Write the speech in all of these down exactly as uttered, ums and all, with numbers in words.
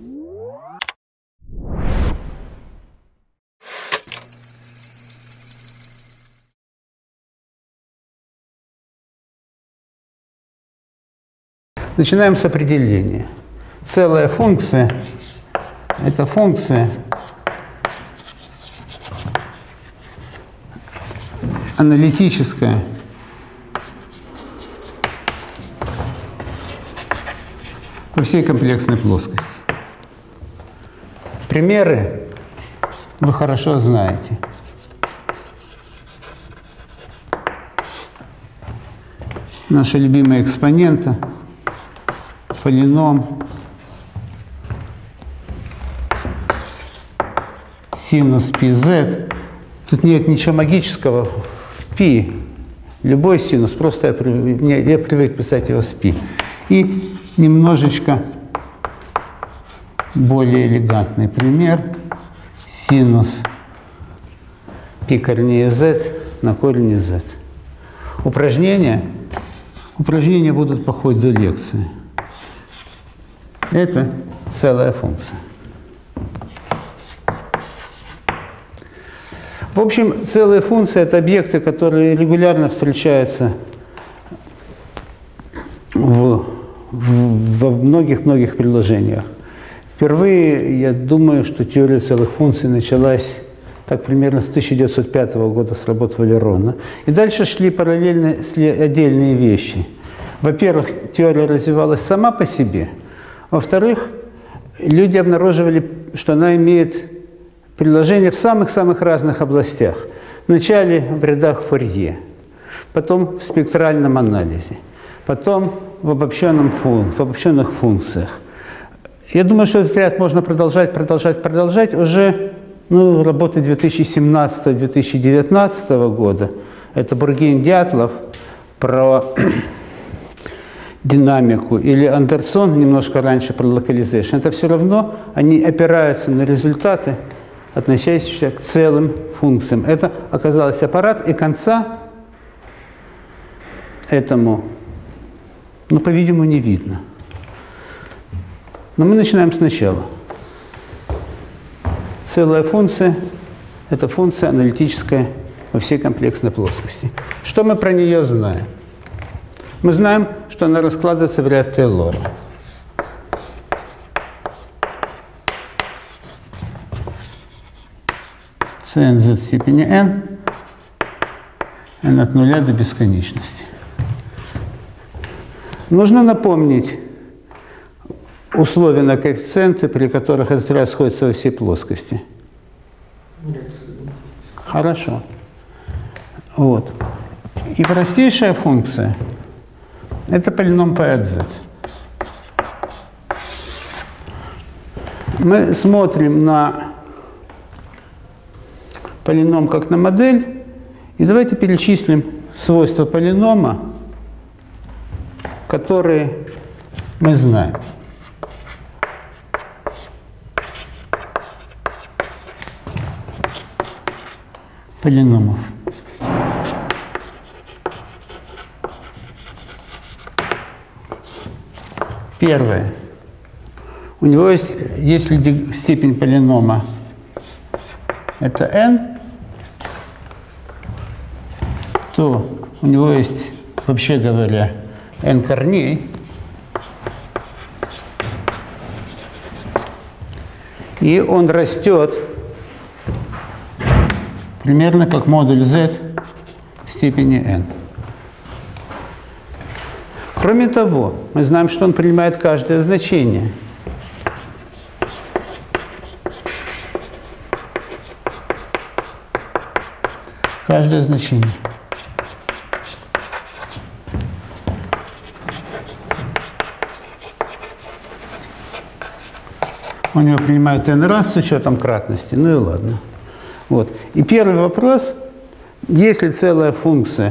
Начинаем с определения. Целая функция – это функция аналитическая по всей комплексной плоскости. Примеры вы хорошо знаете. Наша любимая экспонента – полином синус πz. Тут нет ничего магического в π. Любой синус, просто я привык, я привык писать его с π. И немножечко более элегантный пример. Синус π корней z на корень z. Упражнения, упражнения будут по ходу лекции. Это целая функция. В общем, целые функции – это объекты, которые регулярно встречаются в, в, во многих-многих приложениях. Впервые, я думаю, что теория целых функций началась так примерно с тысяча девятьсот пятого года с работы Валерона. И дальше шли параллельно отдельные вещи. Во-первых, теория развивалась сама по себе. Во-вторых, люди обнаруживали, что она имеет приложение в самых-самых разных областях. Вначале в рядах Фурье, потом в спектральном анализе, потом в, обобщенном фун, в обобщенных функциях. Я думаю, что этот ряд можно продолжать, продолжать, продолжать. Уже ну, работы две тысячи семнадцатого — две тысячи девятнадцатого года. Это Бургейн-Дятлов про динамику, или Андерсон немножко раньше про localization. Это все равно они опираются на результаты, относящиеся к целым функциям. Это оказалось аппарат, и конца этому, ну, по-видимому, не видно. Но мы начинаем сначала. Целая функция – это функция аналитическая во всей комплексной плоскости. Что мы про нее знаем? Мы знаем, что она раскладывается в ряд Тейлора. cnz степени n, n от нуля до бесконечности. Нужно напомнить условия на коэффициенты, при которых этот ряд сходится во всей плоскости. Хорошо. Вот. И простейшая функция – это полином π от z. Мы смотрим на полином как на модель, и давайте перечислим свойства полинома, которые мы знаем. Полиномов. Первое. У него есть, если степень полинома это n, то у него есть, вообще говоря, n корней. И он растет примерно как модуль z степени n. Кроме того, мы знаем, что он принимает каждое значение. Каждое значение. У него принимает n раз с учетом кратности, ну и ладно. Вот. И первый вопрос, если целая функция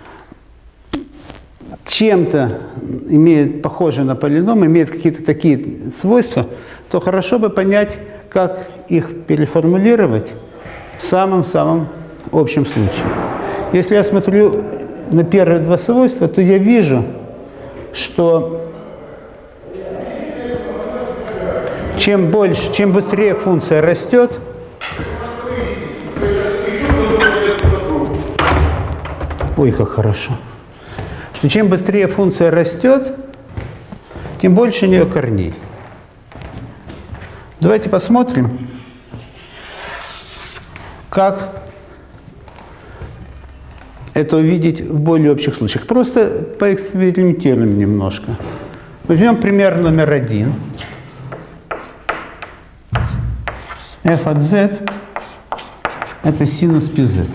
чем-то имеет, похоже на полином, имеет какие-то такие свойства, то хорошо бы понять, как их переформулировать в самом-самом общем случае. Если я смотрю на первые два свойства, то я вижу, что чем больше, чем быстрее функция растет, ой, как хорошо, что чем быстрее функция растет, тем больше у нее корней. Давайте посмотрим, как это увидеть в более общих случаях. Просто поэкспериментируем немножко. Возьмем пример номер один. f от z – это синус pz.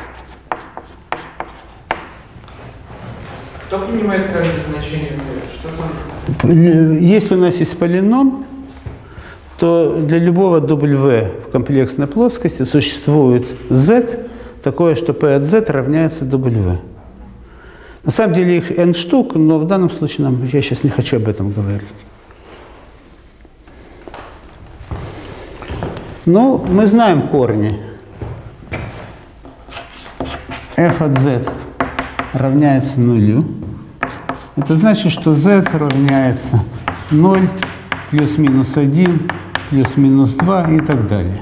Кто принимает каждое значение? Что там? Если у нас есть полином, то для любого w в комплексной плоскости существует z, такое, что p от z равняется w. На самом деле их n штук, но в данном случае нам, я сейчас не хочу об этом говорить. Ну, мы знаем корни. f от z равняется нулю. Это значит, что z равняется ноль, плюс-минус один, плюс-минус два и так далее.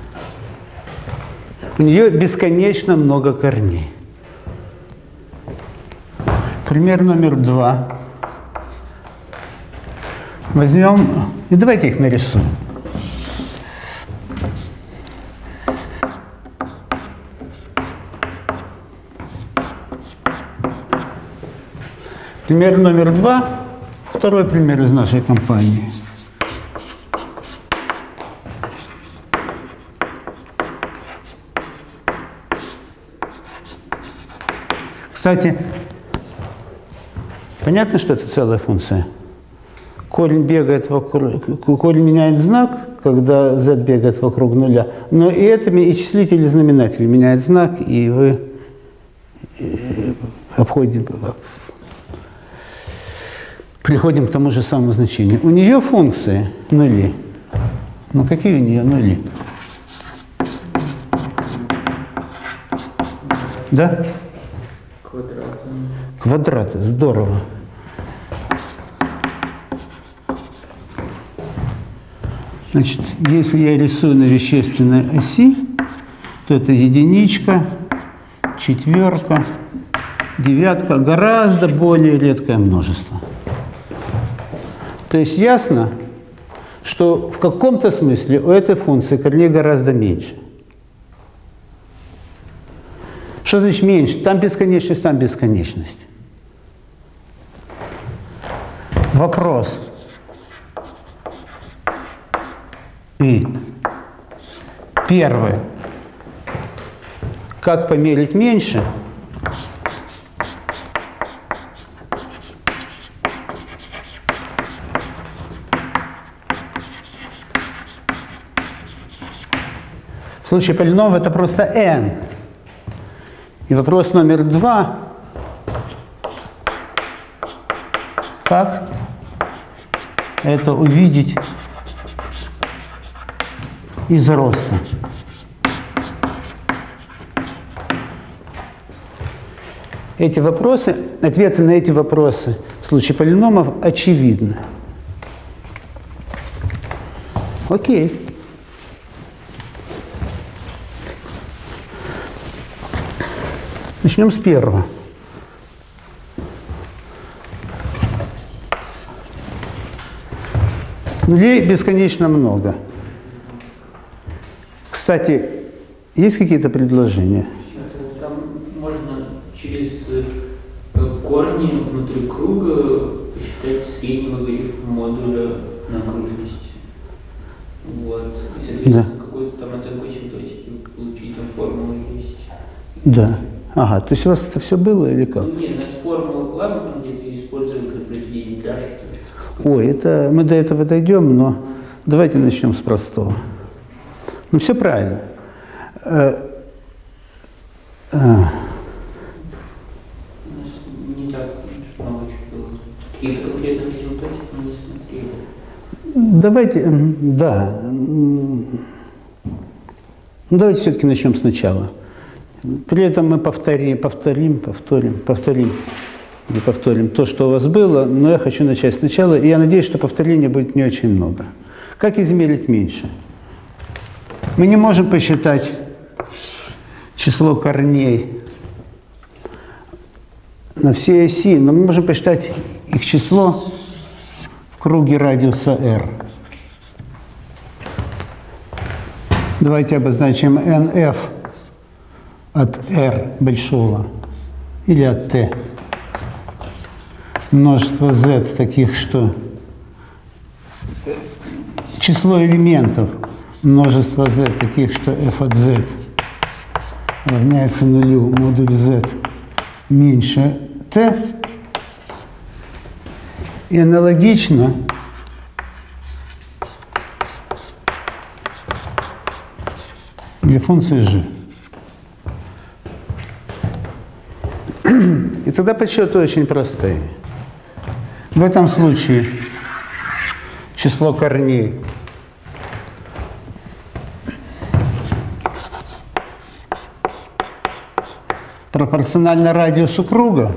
У нее бесконечно много корней. Пример номер два. Возьмем, и давайте их нарисуем. Пример номер два. Второй пример из нашей компании. Кстати, понятно, что это целая функция? Корень бегает вокруг, корень меняет знак, когда z бегает вокруг нуля, но и это и числитель, и знаменатель меняет знак, и вы обходите, приходим к тому же самому значению. У нее функции нули. Ну какие у нее нули? Да? Квадраты. Квадраты, здорово. Значит, если я рисую на вещественной оси, то это единичка, четверка, девятка, гораздо более редкое множество. То есть ясно, что в каком-то смысле у этой функции корней гораздо меньше. Что значит меньше? Там бесконечность, там бесконечность. Вопрос. И первое. Как померить меньше? В случае полиномов это просто n. И вопрос номер два. Как это увидеть из роста? Эти вопросы, ответы на эти вопросы в случае полиномов очевидны. Окей. Начнем с первого. Нулей бесконечно много. Кстати, есть какие-то предложения? Там можно через корни внутри круга посчитать средний логарифм модуля на окружности. Вот. И, соответственно, да. Какую-то там оценку асимптотики получить, там формула есть. Да. Ага, то есть у вас это все было или как? Ну, нет, у нас формулу Клампфа где-то использовали как произведение Даши. Ой, это, мы до этого дойдем, но давайте начнем с простого. Ну, все правильно. А, а. У нас не так много чего было. Какие-то конкретные результаты мы не смотрели. Давайте, да. Ну, давайте все-таки начнем сначала. При этом мы повторим, повторим, повторим, повторим, или повторим то, что у вас было, но я хочу начать сначала, и я надеюсь, что повторений будет не очень много. Как измерить меньше? Мы не можем посчитать число корней на всей оси, но мы можем посчитать их число в круге радиуса r. Давайте обозначим эн эф от r большого или от t. Множество z таких, что число элементов множество z таких, что f от z равняется нулю, модуль z меньше t. И аналогично для функции g. И тогда подсчеты очень простые. В этом случае число корней пропорционально радиусу круга.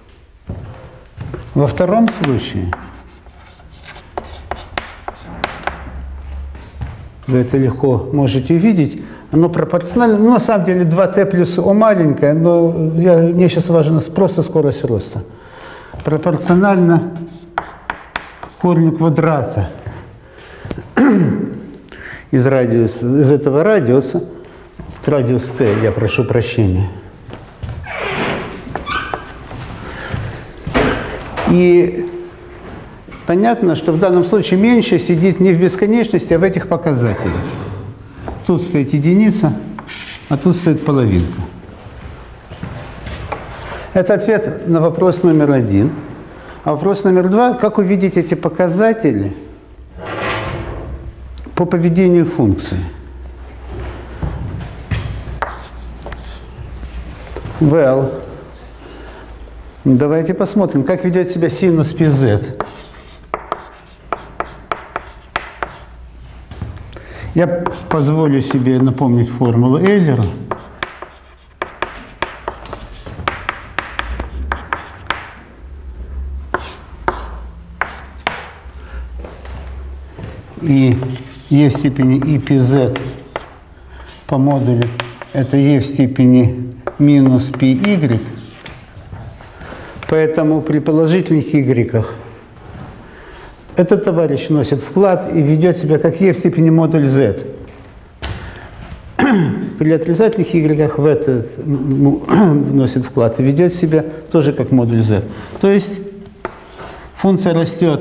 Во втором случае вы это легко можете увидеть. Оно пропорционально, ну, на самом деле два тэ плюс О маленькое, но я, мне сейчас важна просто скорость роста. Пропорционально корню квадрата из радиуса, из этого радиуса, радиус Т, я прошу прощения. И понятно, что в данном случае меньше сидит не в бесконечности, а в этих показателях. Тут стоит единица, а тут стоит половинка. Это ответ на вопрос номер один. А вопрос номер два, как увидеть эти показатели по поведению функции? Well, давайте посмотрим, как ведет себя синус пи зет. Я позволю себе напомнить формулу Эйлера. И e в степени и пи зет по модулю это e в степени минус πy. Поэтому при положительных y этот товарищ вносит вклад и ведет себя как e в степени модуль z. При отрицательных y в этот вносит вклад и ведет себя тоже как модуль z. То есть функция растет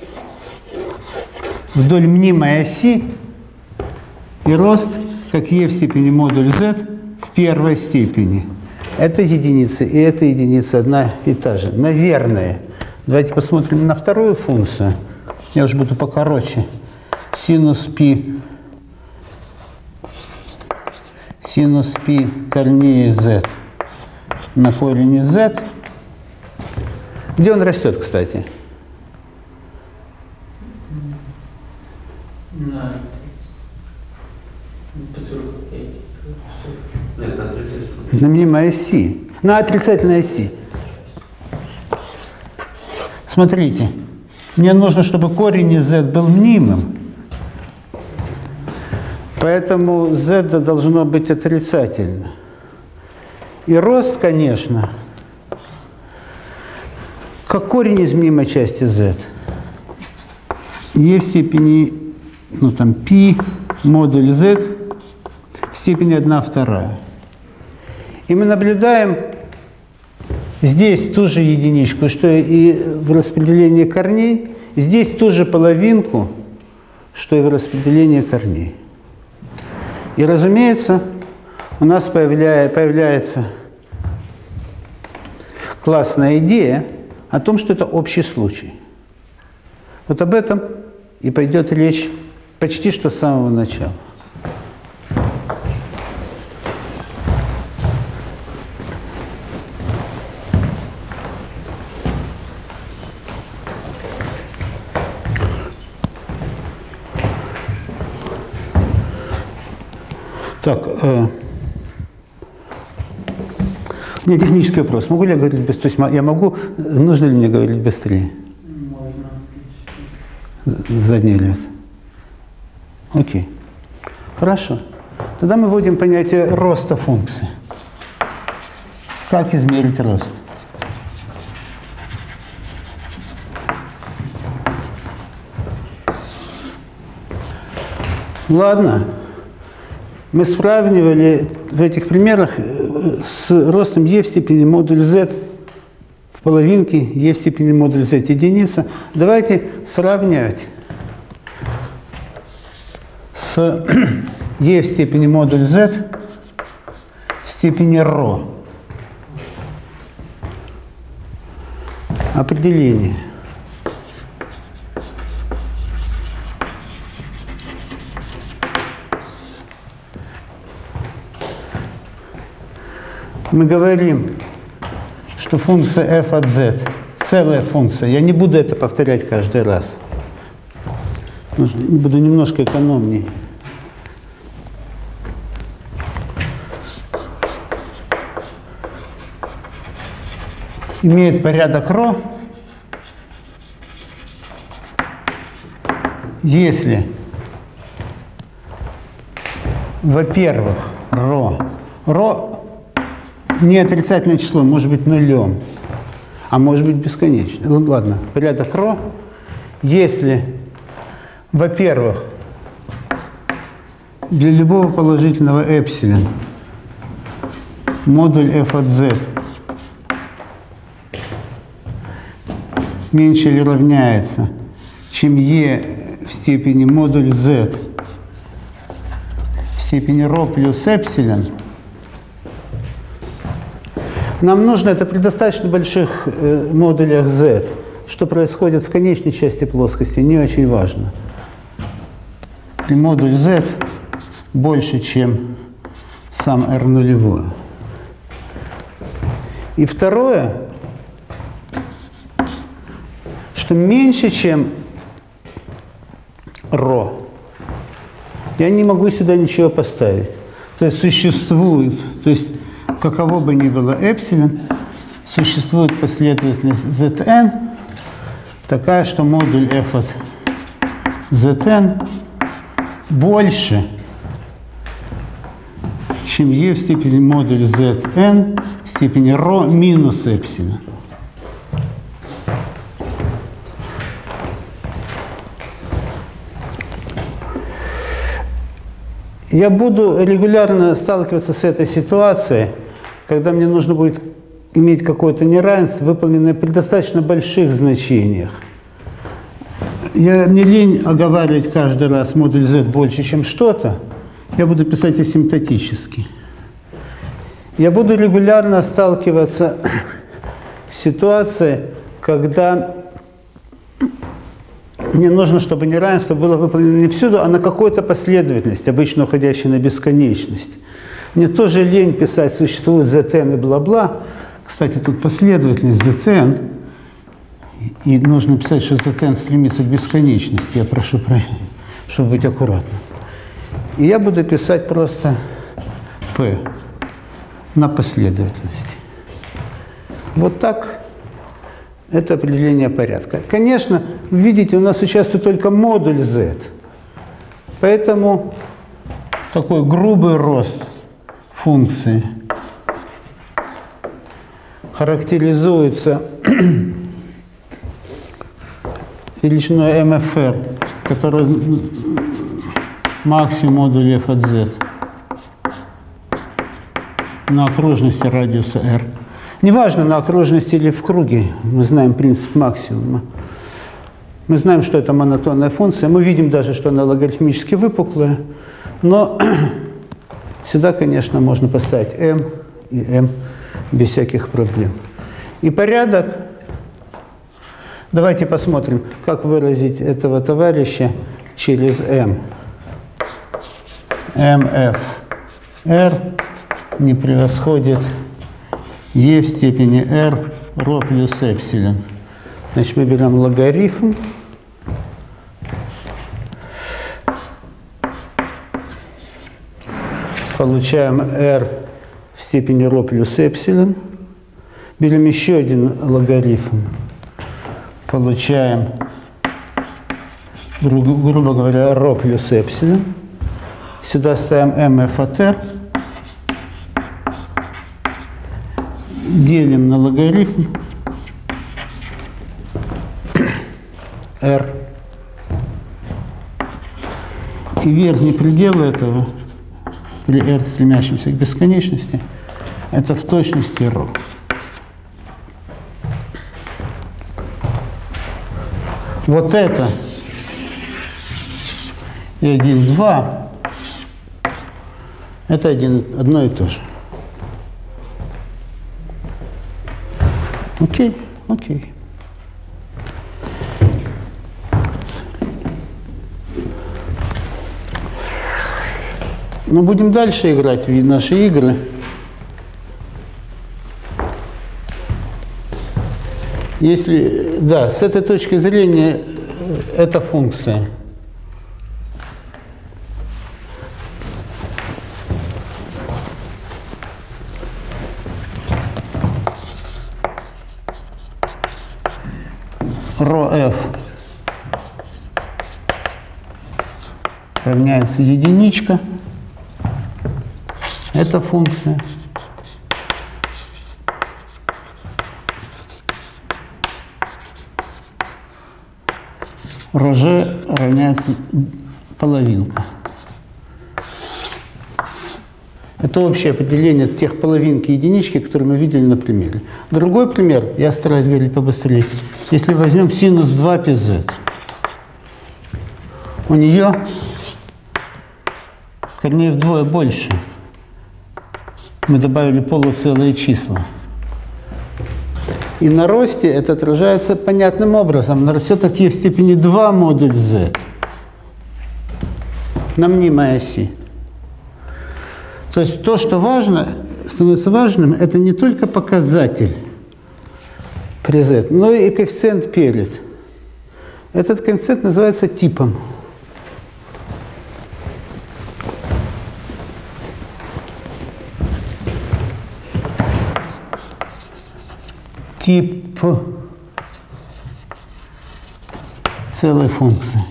вдоль мнимой оси, и рост как e в степени модуль z в первой степени. Это единица и эта единица одна и та же. Наверное. Давайте посмотрим на вторую функцию. Я уже буду покороче. Синус π, синус π корней z на корень z. Где он растет, кстати? На На мнимой оси. На отрицательной оси. Смотрите. Мне нужно, чтобы корень из z был мнимым. Поэтому z должно быть отрицательно. И рост, конечно, как корень из мнимой части z. E в степени, ну там, π модуль z в степени одна вторая. И мы наблюдаем здесь ту же единичку, что и в распределении корней, здесь ту же половинку, что и в распределении корней. И, разумеется, у нас появляя, появляется классная идея о том, что это общий случай. Вот об этом и пойдет речь почти что с самого начала. Так, э, у меня технический вопрос. Могу ли я говорить быстрее? То есть я могу, нужно ли мне говорить быстрее? Можно, в принципе. Задний ряд. Окей. Хорошо. Тогда мы вводим понятие роста функции. Как измерить рост? Ладно. Мы сравнивали в этих примерах с ростом e в степени модуль z в половинке, e в степени модуль z единица. Давайте сравнивать с e в степени модуль z в степени ρ. Определение. Мы говорим, что функция f от z целая функция. Я не буду это повторять каждый раз. Буду немножко экономнее. Имеет порядок ρ, если, во-первых, ρ, ρ не отрицательное число, может быть нулем, а может быть бесконечным. Ладно, порядок ρ, если, во-первых, для любого положительного эпсилон модуль f от z меньше или равняется, чем e в степени модуль z в степени ρ плюс эпсилон, нам нужно это при достаточно больших э, модулях z. Что происходит в конечной части плоскости, не очень важно. При модуль z больше, чем сам r нулевой. И второе, что меньше, чем ρ, я не могу сюда ничего поставить. То есть существует, то есть каково бы ни было эпсилон, существует последовательность zn, такая, что модуль f от zn больше, чем e в степени модуль zn в степени ρ минус эпсилон. Я буду регулярно сталкиваться с этой ситуацией, когда мне нужно будет иметь какое-то неравенство, выполненное при достаточно больших значениях. Я, мне лень оговаривать каждый раз модуль z больше, чем что-то. Я буду писать асимптотически. Я буду регулярно сталкиваться с ситуацией, когда мне нужно, чтобы неравенство было выполнено не всюду, а на какой-то последовательности, обычно уходящей на бесконечность. Мне тоже лень писать, существует zn и бла-бла. Кстати, тут последовательность zn, и нужно писать, что zn стремится к бесконечности. Я прошу прощения, чтобы быть аккуратным. И я буду писать просто p на последовательности. Вот так. Это определение порядка. Конечно, видите, у нас участвует только модуль z. Поэтому такой грубый рост функции характеризуется величиной эм эф эр, которая максимум модуля f от z на окружности радиуса r. Неважно, на окружности или в круге, мы знаем принцип максимума. Мы знаем, что это монотонная функция. Мы видим даже, что она логарифмически выпуклая. Но сюда, конечно, можно поставить m и m без всяких проблем. И порядок. Давайте посмотрим, как выразить этого товарища через m. эм эф эр не превосходит e в степени r ρ плюс эпсилон. Значит, мы берем логарифм. Получаем r в степени ρ плюс эпсилон. Берем еще один логарифм. Получаем грубо, грубо говоря, ρ плюс эпсилон. Сюда ставим mf от r. Делим на логарифм r. И верхний предел этого, при r стремящемся к бесконечности, это в точности ρ. Вот это и один, два, это один, одно и то же. Окей, окей. Но будем дальше играть в наши игры. Если, да, с этой точки зрения, эта функция ρf равняется единичка. Эта функция ρg равняется половинка. Это общее определение тех половинки единички, которые мы видели на примере. Другой пример, я стараюсь говорить побыстрее. Если возьмем синус два пи зет, у нее корней вдвое больше. Мы добавили полуцелые числа. И на росте это отражается понятным образом. Нарастет от e в степени два модуль z на мнимой оси. То есть то, что важно, становится важным, это не только показатель при z, но и коэффициент перед. Этот коэффициент называется типом. Тип целой функции.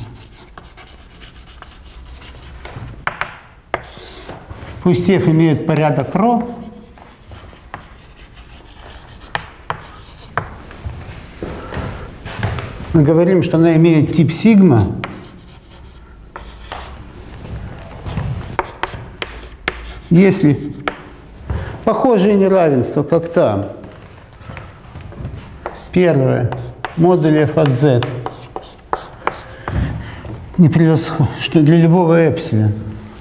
Пусть f имеет порядок ρ, мы говорим, что она имеет тип сигма, если похожие неравенства, как там. Первое. Модуль f от z не превосходит, что для любого эпсилон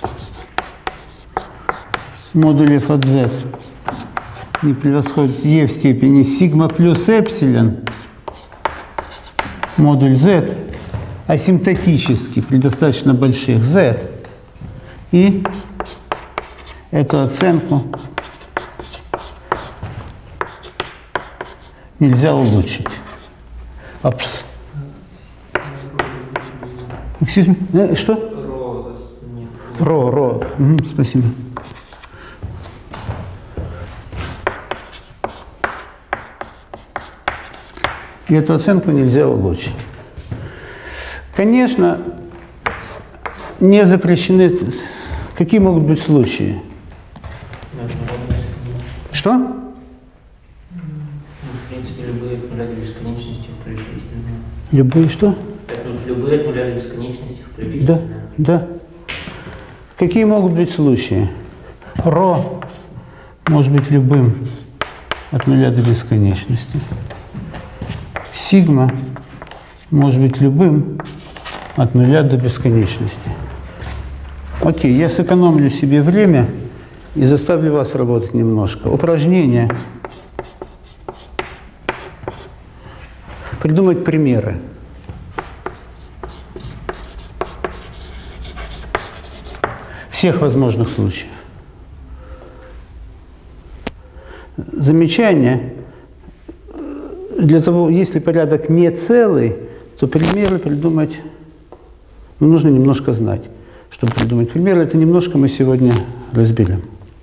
модуль f от z не превосходит e в степени сигма плюс эпсилон модуль z асимптотически при достаточно больших z. И эту оценку нельзя улучшить. Апс. Excuse me? Что? Ро, ро. Угу, спасибо. И эту оценку нельзя улучшить. Конечно, не запрещены... Какие могут быть случаи? Что? Любые что? Любые от нуля до бесконечности включительно. Да, да. Какие могут быть случаи? Ρ может быть любым от нуля до бесконечности. Сигма может быть любым от нуля до бесконечности. Окей, я сэкономлю себе время и заставлю вас работать немножко. Упражнение. Придумать примеры. Всех возможных случаев. Замечание. Для того, если порядок не целый, то примеры придумать, ну, нужно немножко знать, чтобы придумать примеры. Это немножко мы сегодня разберем.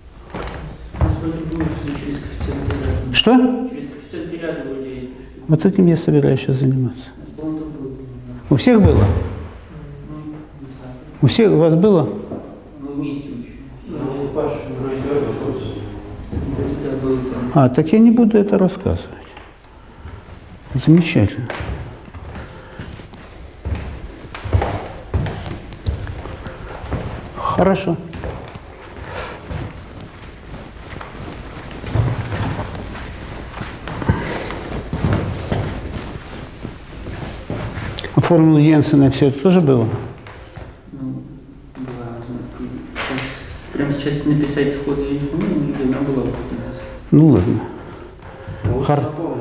Что? Через коэффициенты ряда вроде. Вот этим я собираюсь сейчас заниматься. У всех было? У всех у вас было? Мы вместе учились. Ну, Паша, вроде бы. А, так я не буду это рассказывать. Замечательно. Хорошо. А формула Йенсена, все это тоже было? Ну, да. Прямо сейчас написать сходу я не смогу, но она была у нас. Ну ладно. Хар...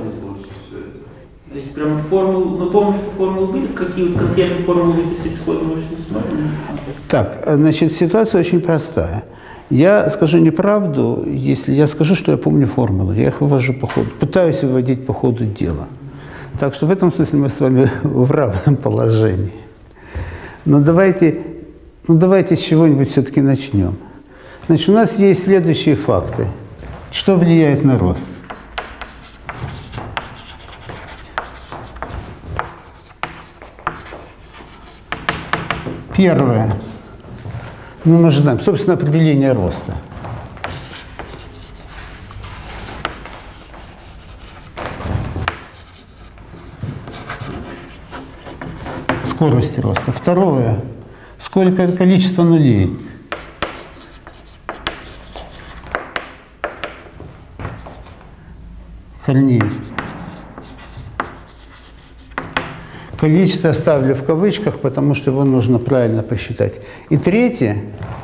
То есть прям формул, мы помним, что формулы были, какие вот конкретные формулы выписать сходу, может, не сможем? Так, значит, ситуация очень простая. Я скажу неправду, если я скажу, что я помню формулы. Я их вывожу по ходу, пытаюсь выводить по ходу дела. Так что в этом смысле мы с вами в равном положении. Но давайте, ну давайте с чего-нибудь все-таки начнем. Значит, у нас есть следующие факты. Что влияет на рост? Первое. Ну, мы же знаем, собственно, определение роста. Скорости роста. Второе. Сколько количество нулей? Корней. Количество ставлю в кавычках, потому что его нужно правильно посчитать. И третье.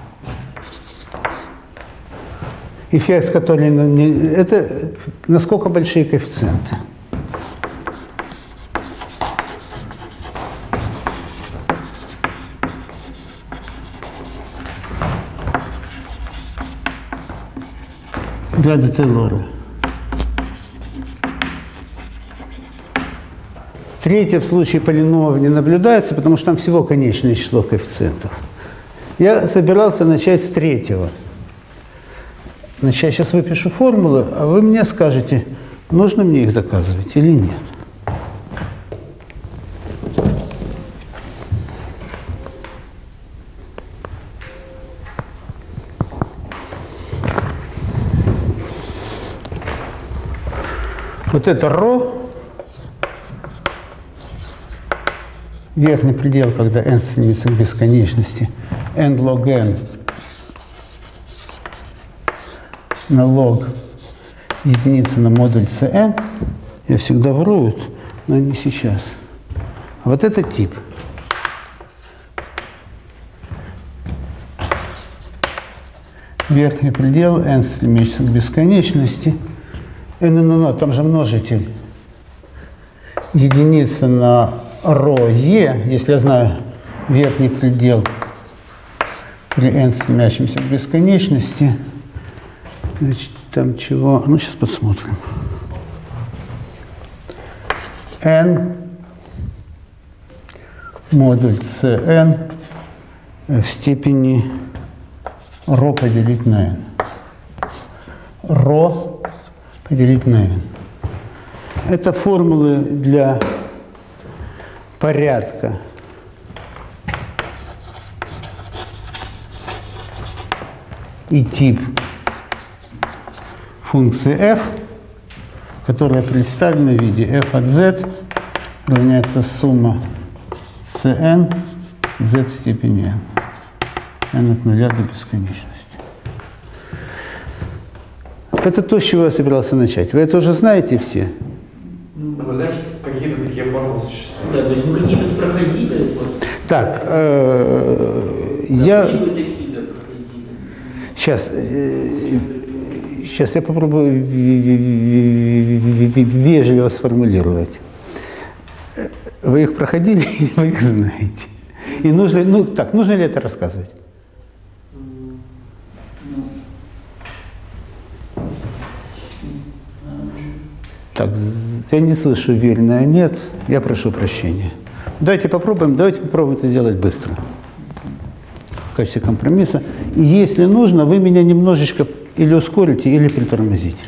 Эффект, который... Это насколько большие коэффициенты. Для Тейлора. Третье в случае полиномов не наблюдается, потому что там всего конечное число коэффициентов. Я собирался начать с третьего. Значит, я сейчас выпишу формулы, а вы мне скажете, нужно мне их доказывать или нет. Вот это ρ, верхний предел, когда n стремится к бесконечности, n log n на лог единицы на модуль cn, я всегда вру, но не сейчас. А вот это тип. Верхний предел, n стремится к бесконечности, n, ну, ну, там же множитель. Единица на ρe, если я знаю верхний предел при n стремящемся к бесконечности, значит, там чего? Ну, сейчас посмотрим. n модуль cn в степени ρ поделить на n. ρ поделить на n. Это формулы для порядка и тип функции f, которая представлена в виде f от z равняется сумма cn z в степени n. n от нуля до бесконечности. Это то, с чего я собирался начать. Вы это уже знаете все? Вы знаете, что какие-то такие формулы существуют? Да, то есть мы какие-то проходили. Вот. Так, э, я... Такие, да, проходили. Сейчас, э, сейчас я попробую вежливо сформулировать. Вы их проходили или вы их знаете? И нужно, ну, так, нужно ли это рассказывать? Так, я не слышу уверенно, нет, я прошу прощения. Давайте попробуем, давайте попробуем это сделать быстро. В качестве компромисса. И если нужно, вы меня немножечко или ускорите, или притормозите.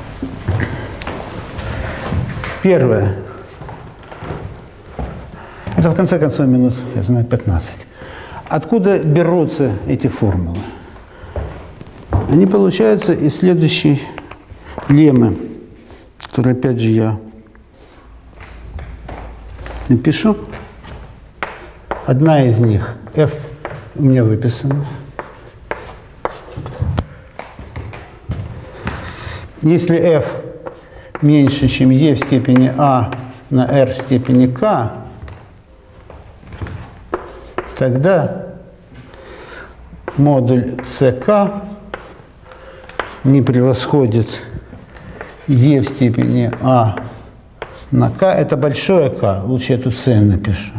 Первое. Это в конце концов минут, я знаю, пятнадцать. Откуда берутся эти формулы? Они получаются из следующей леммы, которую опять же я напишу. Одна из них, f у меня выписана. Если f меньше, чем e в степени a на r в степени k, тогда модуль ck не превосходит e в степени a на k. Это большое k, лучше я тут cn напишу.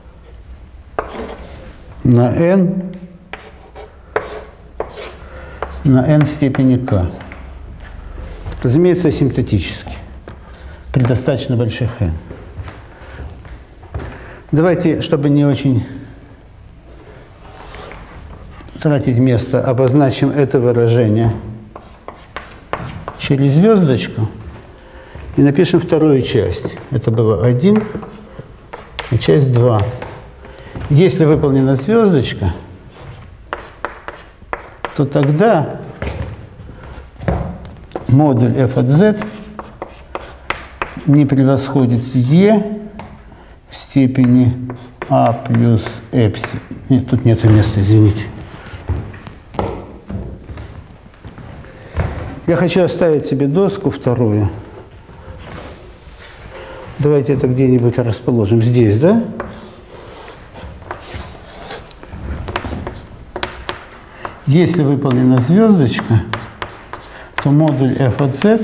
На n на n в степени k. Разумеется, асимптотически, при достаточно больших n. Давайте, чтобы не очень тратить место, обозначим это выражение через звездочку и напишем вторую часть. Это было один, и часть два. Если выполнена звездочка, то тогда модуль f от z не превосходит e в степени a плюс эпсилон. Нет, тут нет места, извините. Я хочу оставить себе доску вторую. Давайте это где-нибудь расположим. Здесь, да? Если выполнена звездочка, то модуль f от z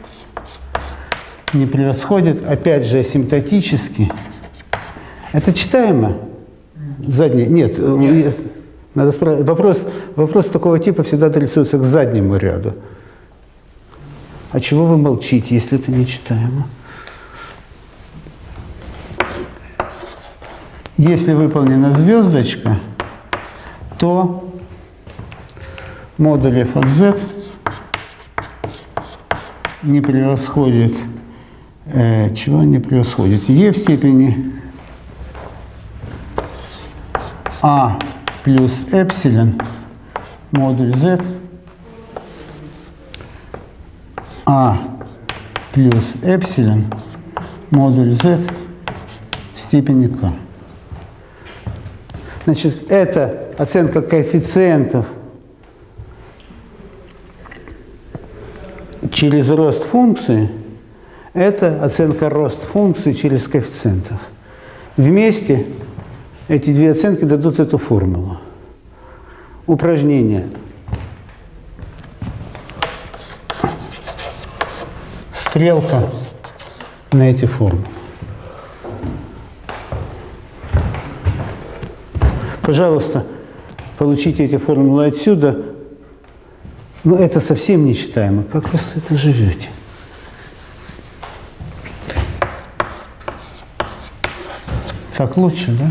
не превосходит, опять же, асимптотически. Это читаемо? Заднее? Нет. Нет. Надо справить. Вопрос, вопрос такого типа всегда адресуется к заднему ряду. А чего вы молчите, если это не читаемо? Если выполнена звездочка, то модуль f от z не превосходит, э, чего не превосходит? e в степени a плюс эпсилон модуль z a плюс эпсилон модуль z в степени k. Значит, это оценка коэффициентов через рост функции, это оценка рост функции через коэффициентов. Вместе эти две оценки дадут эту формулу. Упражнение. Стрелка на эти формулы. Пожалуйста, получите эти формулы отсюда. Но это совсем нечитаемо. Как вы с этим живете? Так лучше, да?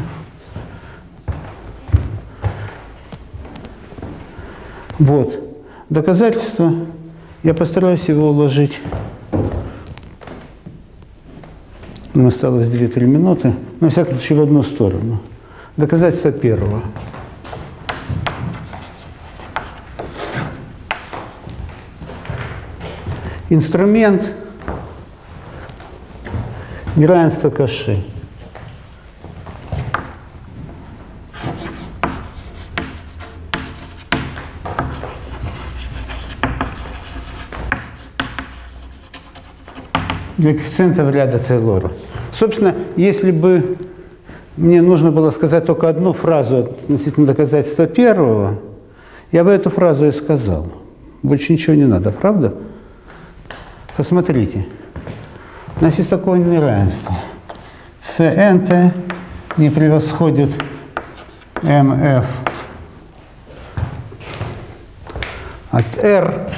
Вот. Доказательство. Я постараюсь его уложить. Нам осталось две-три минуты. На всякий случай в одну сторону. Доказательство первого. Инструмент неравенства Коши. Для коэффициентов ряда Тейлора. Собственно, если бы мне нужно было сказать только одну фразу относительно доказательства первого, я бы эту фразу и сказал. Больше ничего не надо, правда? Посмотрите. У нас есть такое неравенство. Cnt не превосходит mf от r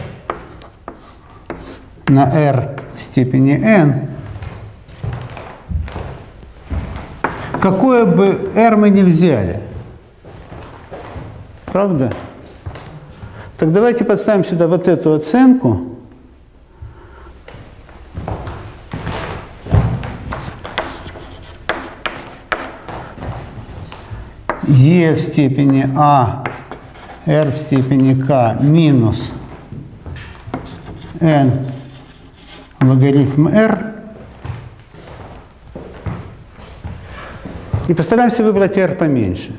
на r в степени n. Какое бы r мы ни взяли. Правда? Так давайте подставим сюда вот эту оценку. e в степени а, r в степени k минус n логарифм r. И постараемся выбрать r поменьше.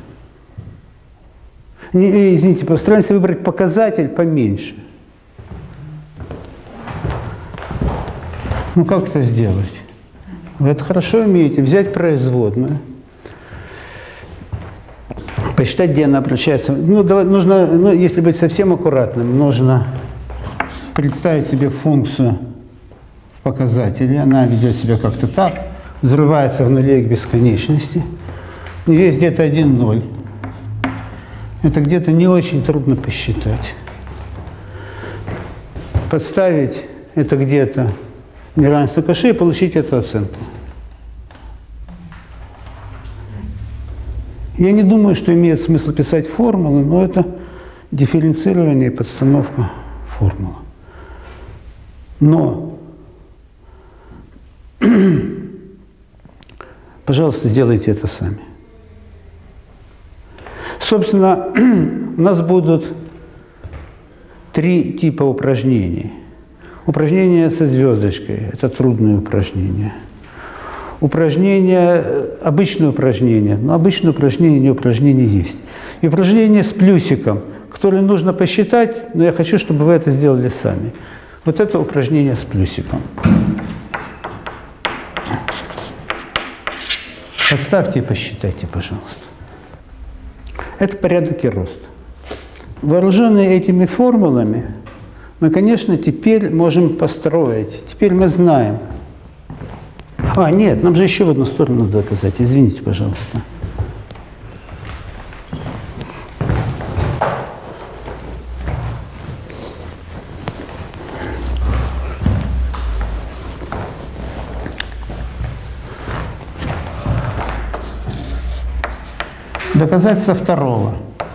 Не, извините, постараемся выбрать показатель поменьше. Ну как это сделать? Вы это хорошо умеете. Взять производную, посчитать, где она обращается. Ну, давай, нужно, ну, если быть совсем аккуратным, нужно представить себе функцию в показателе. Она ведет себя как-то так, взрывается в нуле к бесконечности. Есть где-то один ноль. Это где-то не очень трудно посчитать. Подставить это где-то неравенство Каши и получить эту оценку. Я не думаю, что имеет смысл писать формулы, но это дифференцирование и подстановка формулы. Но, пожалуйста, сделайте это сами. Собственно, у нас будут три типа упражнений. Упражнение со звездочкой – это трудное упражнение. Упражнение, обычное упражнение, но обычное упражнение не упражнение есть. И упражнение с плюсиком, которое нужно посчитать, но я хочу, чтобы вы это сделали сами. Вот это упражнение с плюсиком. Подставьте и посчитайте, пожалуйста. Это порядок и рост. Вооруженные этими формулами, мы, конечно, теперь можем построить. Теперь мы знаем. А, нет, нам же еще в одну сторону надо доказать. Извините, пожалуйста. Доказать со второго.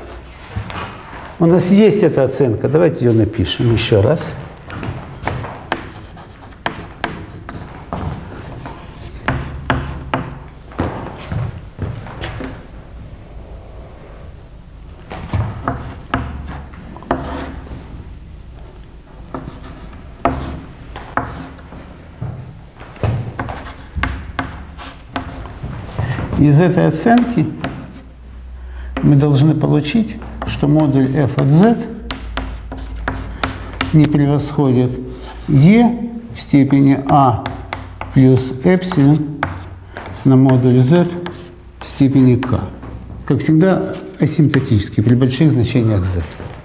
У нас есть эта оценка. Давайте ее напишем еще раз. Из этой оценки мы должны получить, что модуль f от z не превосходит e в степени a плюс эпсилон на модуль z в степени k. Как всегда, асимптотически при больших значениях z.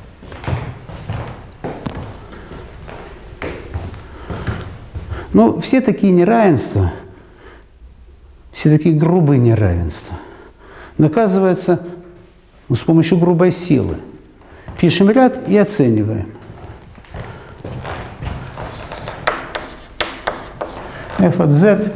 Ну, все такие неравенства, все такие грубые неравенства доказываются с помощью грубой силы. Пишем ряд и оцениваем. f от z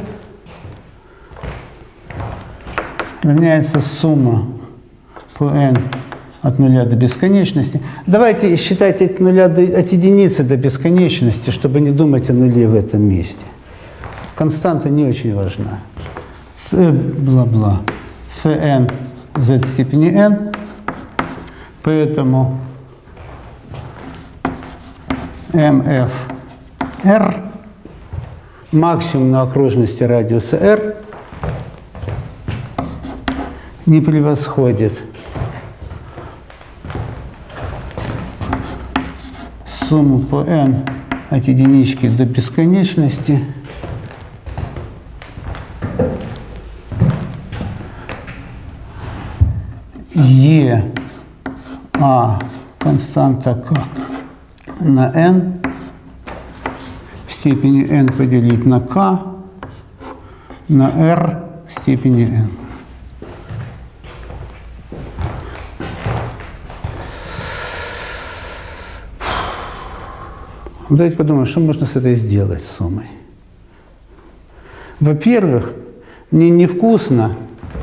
равняется сумма по n от нуля до бесконечности. Давайте считать от нуля до, от единицы до бесконечности, чтобы не думать о нуле в этом месте. Константа не очень важна. c бла-бла. cn z в степени n. Поэтому mf r максимум на окружности радиуса r не превосходит сумму по n от единички до бесконечности e а константа k на n в степени n поделить на k на r в степени n. Давайте подумаем, что можно с этой сделать суммой. Во-первых, мне невкусно,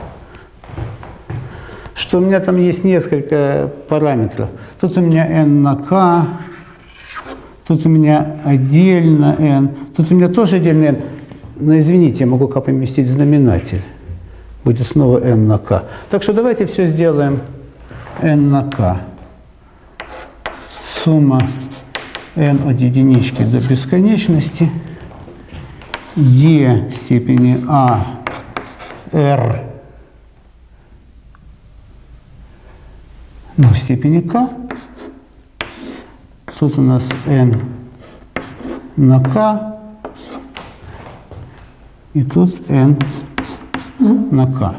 что у меня там есть несколько параметров. Тут у меня n на k, тут у меня отдельно n, тут у меня тоже отдельно n. Но извините, я могу k поместить в знаменатель. будет снова n на k. Так что давайте все сделаем n на k. Сумма n от единички до бесконечности e в степени a r ну, в степени k. Тут у нас n на k, и тут n на k.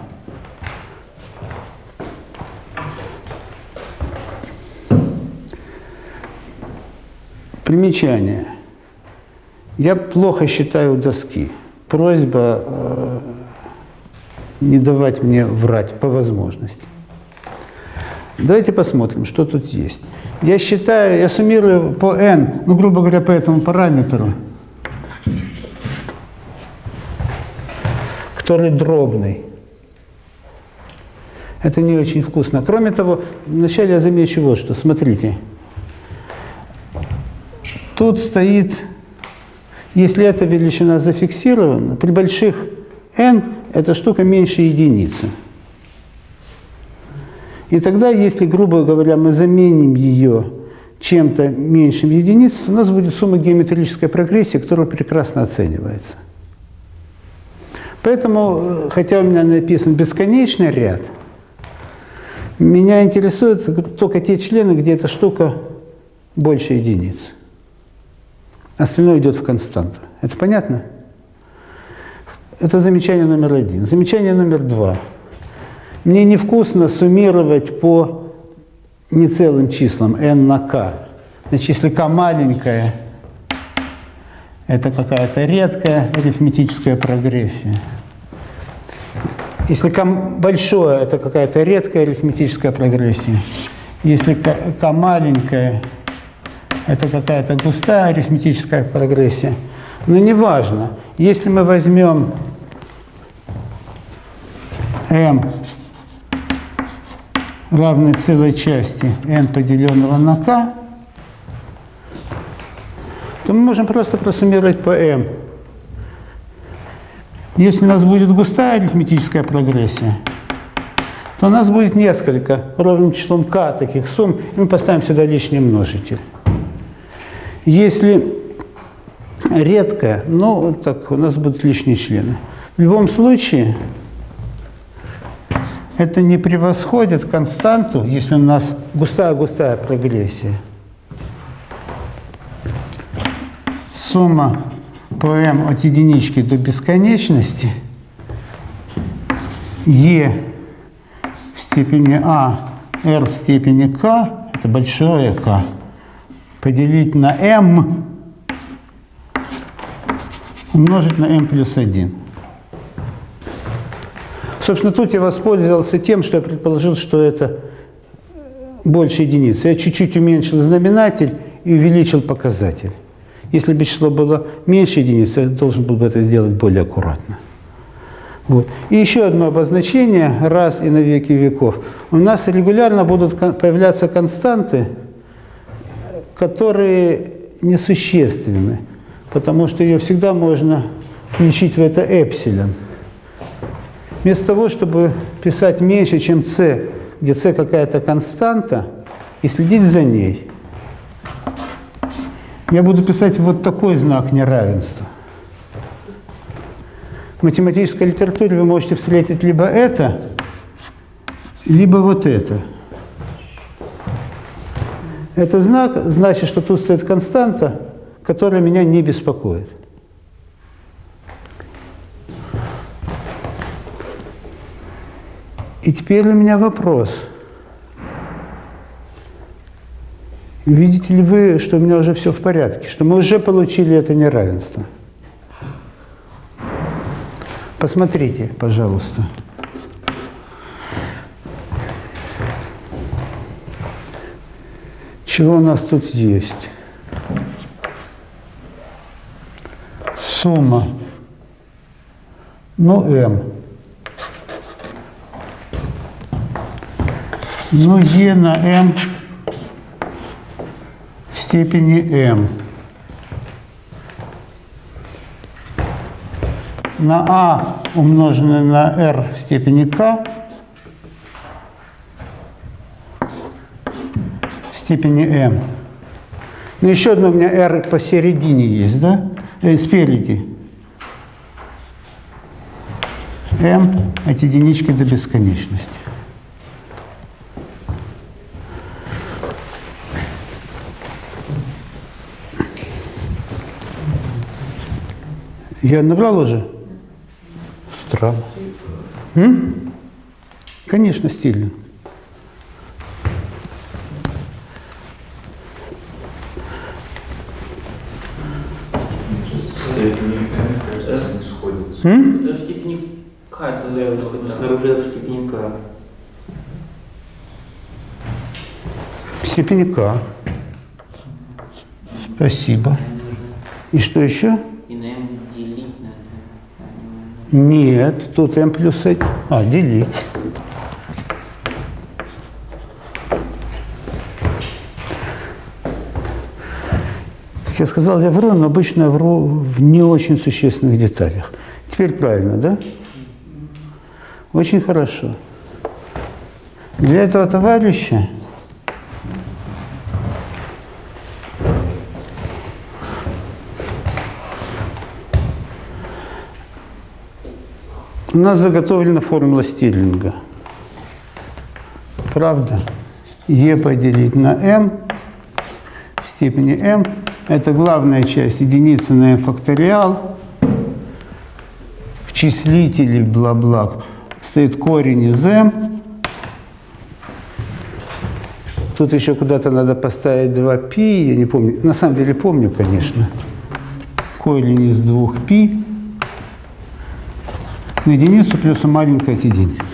Примечание. Я плохо считаю доски. Просьба э, не давать мне врать по возможности. Давайте посмотрим, что тут есть. Я считаю, я суммирую по n, ну, грубо говоря, по этому параметру, который дробный. Это не очень вкусно. Кроме того, вначале я замечу вот что. Смотрите. Тут стоит, если эта величина зафиксирована, при больших n эта штука меньше единицы. И тогда, если, грубо говоря, мы заменим ее чем-то меньшим единиц, то у нас будет сумма геометрической прогрессии, которая прекрасно оценивается. Поэтому, хотя у меня написан бесконечный ряд, меня интересуют только те члены, где эта штука больше единиц. Остальное идет в константу. Это понятно? Это замечание номер один. Замечание номер два. Мне невкусно суммировать по нецелым числам n на k. Значит, если k маленькая, это какая-то редкая арифметическая прогрессия. Если k большое, это какая-то редкая арифметическая прогрессия. Если k маленькая, это какая-то густая арифметическая прогрессия. Но неважно. Если мы возьмем m равной целой части n, поделенного на k, то мы можем просто просуммировать по m. Если у нас будет густая арифметическая прогрессия, то у нас будет несколько ровным числом k таких сумм, и мы поставим сюда лишний множитель. Если редкая, ну, так у нас будут лишние члены. В любом случае, это не превосходит константу, если у нас густая-густая прогрессия. Сумма по m от единички до бесконечности e в степени a, r в степени k, это большое k, поделить на m, умножить на m плюс один. Собственно, тут я воспользовался тем, что я предположил, что это больше единицы. Я чуть-чуть уменьшил знаменатель и увеличил показатель. Если бы число было меньше единицы, я должен был бы это сделать более аккуратно. Вот. И еще одно обозначение, раз и на веки веков. У нас регулярно будут появляться константы, которые несущественны, потому что ее всегда можно включить в это эпсилон. Вместо того, чтобы писать меньше, чем c, где c какая-то константа, и следить за ней, я буду писать вот такой знак неравенства. В математической литературе вы можете встретить либо это, либо вот это. Это знак значит, что тут стоит константа, которая меня не беспокоит. И теперь у меня вопрос. Видите ли вы, что у меня уже все в порядке, что мы уже получили это неравенство? Посмотрите, пожалуйста. Чего у нас тут есть? Сумма, ну, m. Ну, e на m в степени m. на а умноженное на r в степени k в степени m. Ну, еще одно у меня r посередине есть, да? Э, спереди. m от единички до бесконечности. Я набрал уже? Странно. М? Конечно, стильно. М? В степени К, тогда снаружи в степени К. В степени К. Спасибо. И что еще? И на m делить надо. Нет, тут m плюс один. А, делить. Как я сказал, я вру, но обычно вру в не очень существенных деталях. Теперь правильно, да? Очень хорошо. Для этого товарища у нас заготовлена формула Стирлинга. Правда? Е поделить на m в степени m. Это главная часть единицы на m факториал. В числителе бла-бла стоит корень из m. Тут еще куда-то надо поставить два π. Я не помню. На самом деле помню, конечно. Корень из двух π. На единицу плюс маленькая от единицы.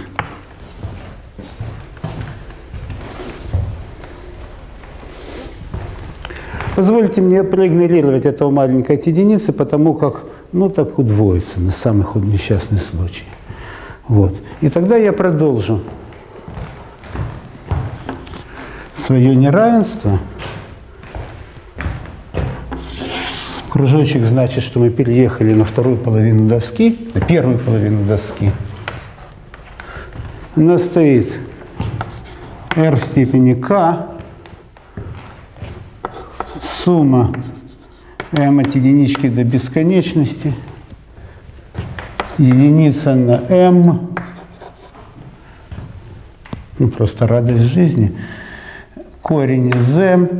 Позвольте мне проигнорировать этого маленькой от единицы, потому как, ну, так удвоится на самый худ несчастный случай. Вот. И тогда я продолжу свое неравенство. Кружочек значит, что мы переехали на вторую половину доски, на первую половину доски. У нас стоит r в степени k, сумма m от единички до бесконечности, единица на m, ну просто радость жизни, корень из m,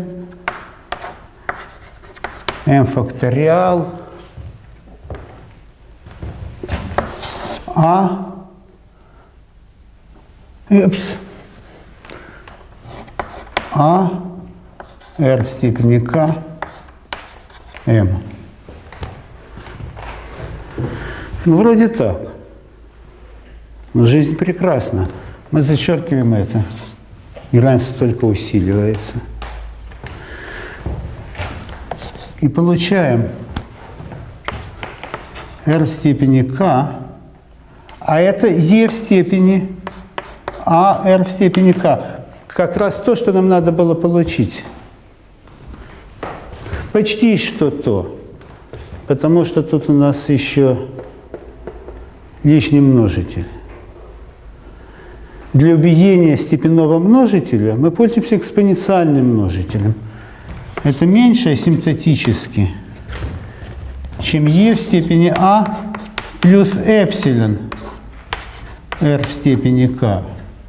m факториал, а, эпс, а, r в степени k, m. Ну, вроде так. Но жизнь прекрасна. Мы зачеркиваем это. Неравенство только усиливается. И получаем r в степени k, а это e в степени а r в степени k. Как раз то, что нам надо было получить. Почти что то. Потому что тут у нас еще лишний множитель. Для убиения степенного множителя мы пользуемся экспоненциальным множителем. Это меньше асимптотически, чем e в степени а плюс эпсилон r в степени k.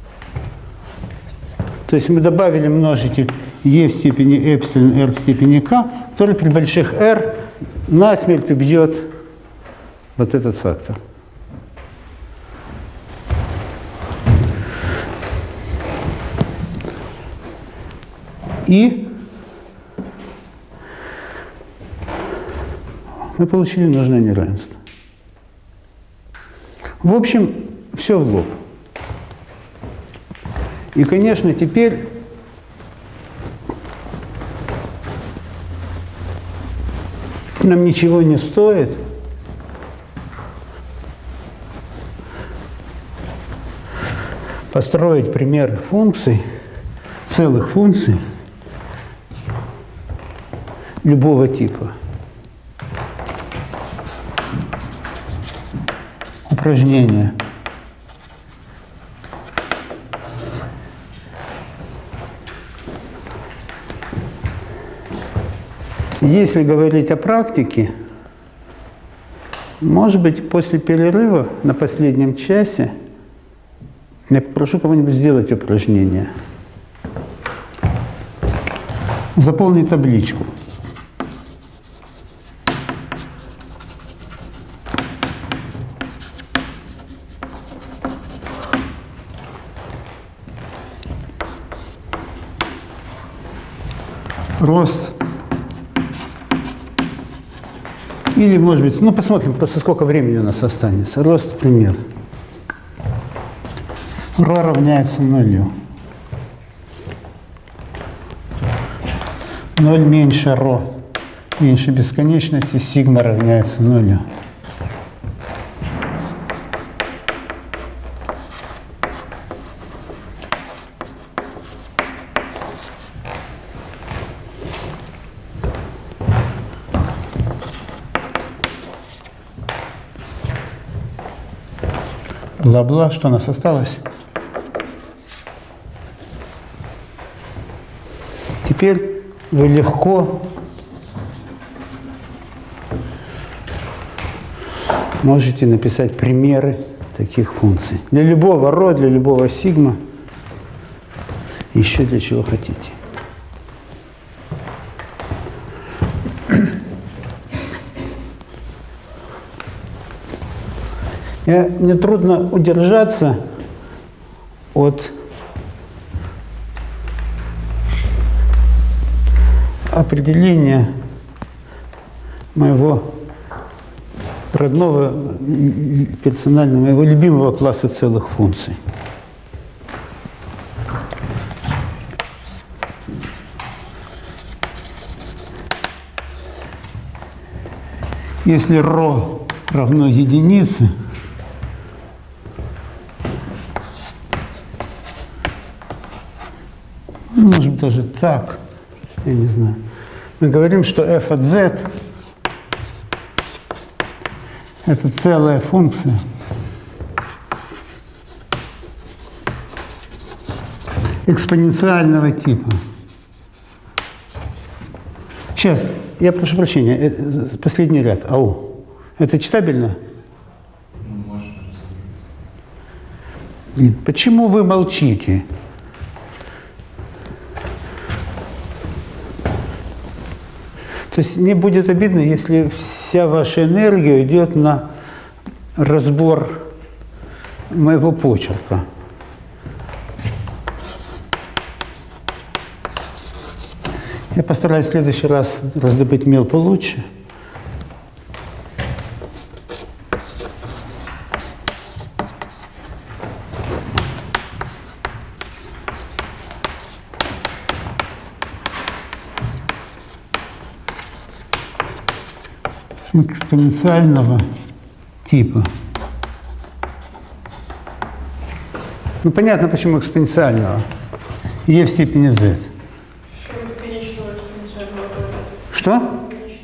То есть мы добавили множитель e в степени эпсилон r в степени k, который при больших r насмерть убьет вот этот фактор. И мы получили нужное неравенство. В общем, все в лоб. И, конечно, теперь нам ничего не стоит построить примеры функций, целых функций любого типа. упражнение. Если говорить о практике, может быть, после перерыва на последнем часе я попрошу кого-нибудь сделать упражнение. Заполни табличку. Рост. Или, может быть, ну посмотрим просто, сколько времени у нас останется. Рост, пример. Ρ равняется нулю. ноль меньше Ρ, меньше бесконечности, сигма равняется нулю. Бла-бла, что у нас осталось? Теперь вы легко можете написать примеры таких функций. Для любого ρ, для любого сигма, еще для чего хотите. Я, мне трудно удержаться от определения моего родного, персонального, моего любимого класса целых функций. Если ρ равно единице, может быть, даже так, я не знаю. Мы говорим, что f от z – это целая функция, экспоненциального типа. Сейчас, я прошу прощения, последний ряд, ау. Это читабельно? Нет. Почему вы молчите? То есть мне будет обидно, если вся ваша энергия идет на разбор моего почерка. Я постараюсь в следующий раз раздобыть мел получше. Экспоненциального типа. Ну, понятно, почему экспоненциального. E в степени z. Что?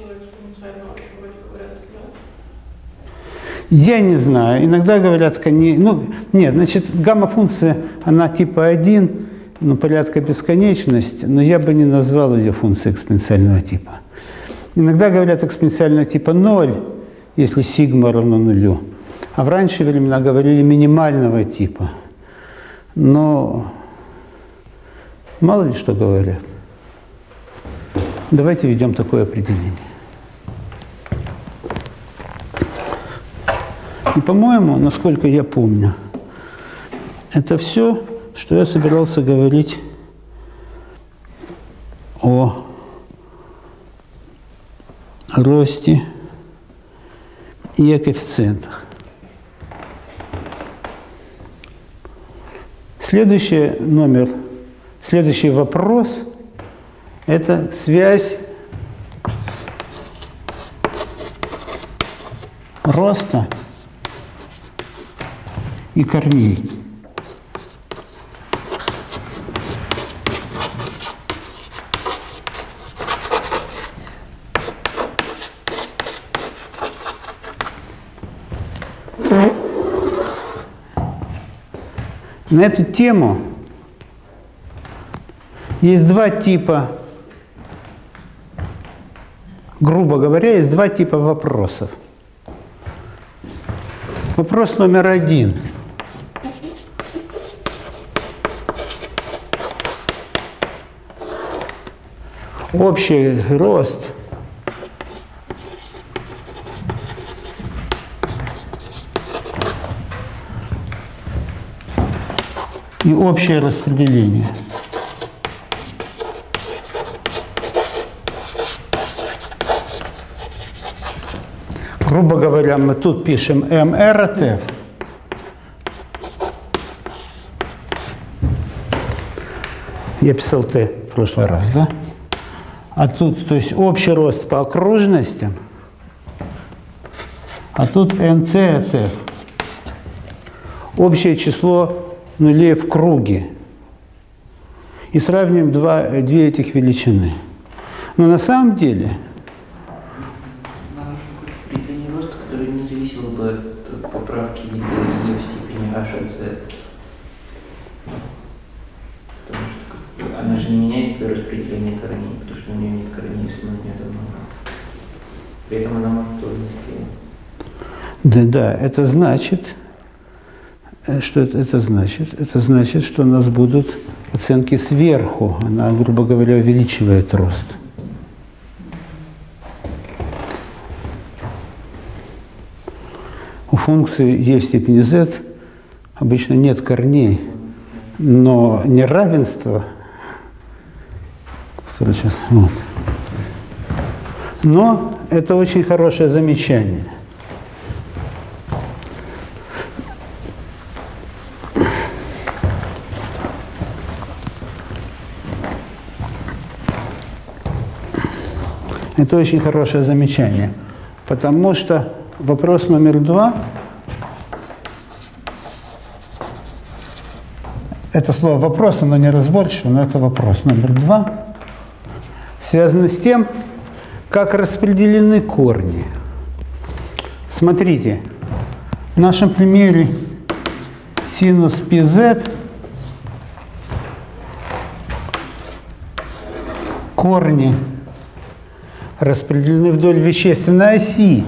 Я не знаю. Иногда говорят, коне... ну, нет, значит, гамма-функция, она типа один, ну, порядка бесконечности, но я бы не назвал ее функцией экспоненциального типа. Иногда говорят экспоненциального типа ноль, если сигма равно нулю. А в ранние времена говорили минимального типа. Но мало ли что говорят. Давайте введем такое определение. И, по-моему, насколько я помню, это все, что я собирался говорить о росте и о коэффициентах. Следующий номер, следующий вопрос – это связь роста и корней. На эту тему есть два типа, грубо говоря, есть два типа вопросов. Вопрос номер один. Общий рост и общее распределение. Грубо говоря, мы тут пишем эм эр тэ. Я писал Т в прошлый раз, да? А тут, то есть общий рост по окружностям, а тут эн тэ от эф. Общее число нулей в круге. И сравним два, две этих величины. Но на самом деле... Нам нужно какое-то определение роста, которое не зависело бы от поправки вида E в степени h от z. Потому что она же не меняет распределение корней, потому что у нее нет корней, если мы нет одного. При этом она может тоже не Да, да, это значит... Что это, это значит? Это значит, что у нас будут оценки сверху. Она, грубо говоря, увеличивает рост. У функции e в степени z обычно нет корней, но неравенство, которое сейчас, вот. Но это очень хорошее замечание. Это очень хорошее замечание, потому что вопрос номер два, это слово вопрос, оно не разборчиво, но это вопрос номер два, связано с тем, как распределены корни. Смотрите, в нашем примере синус πz корни распределены вдоль вещественной оси.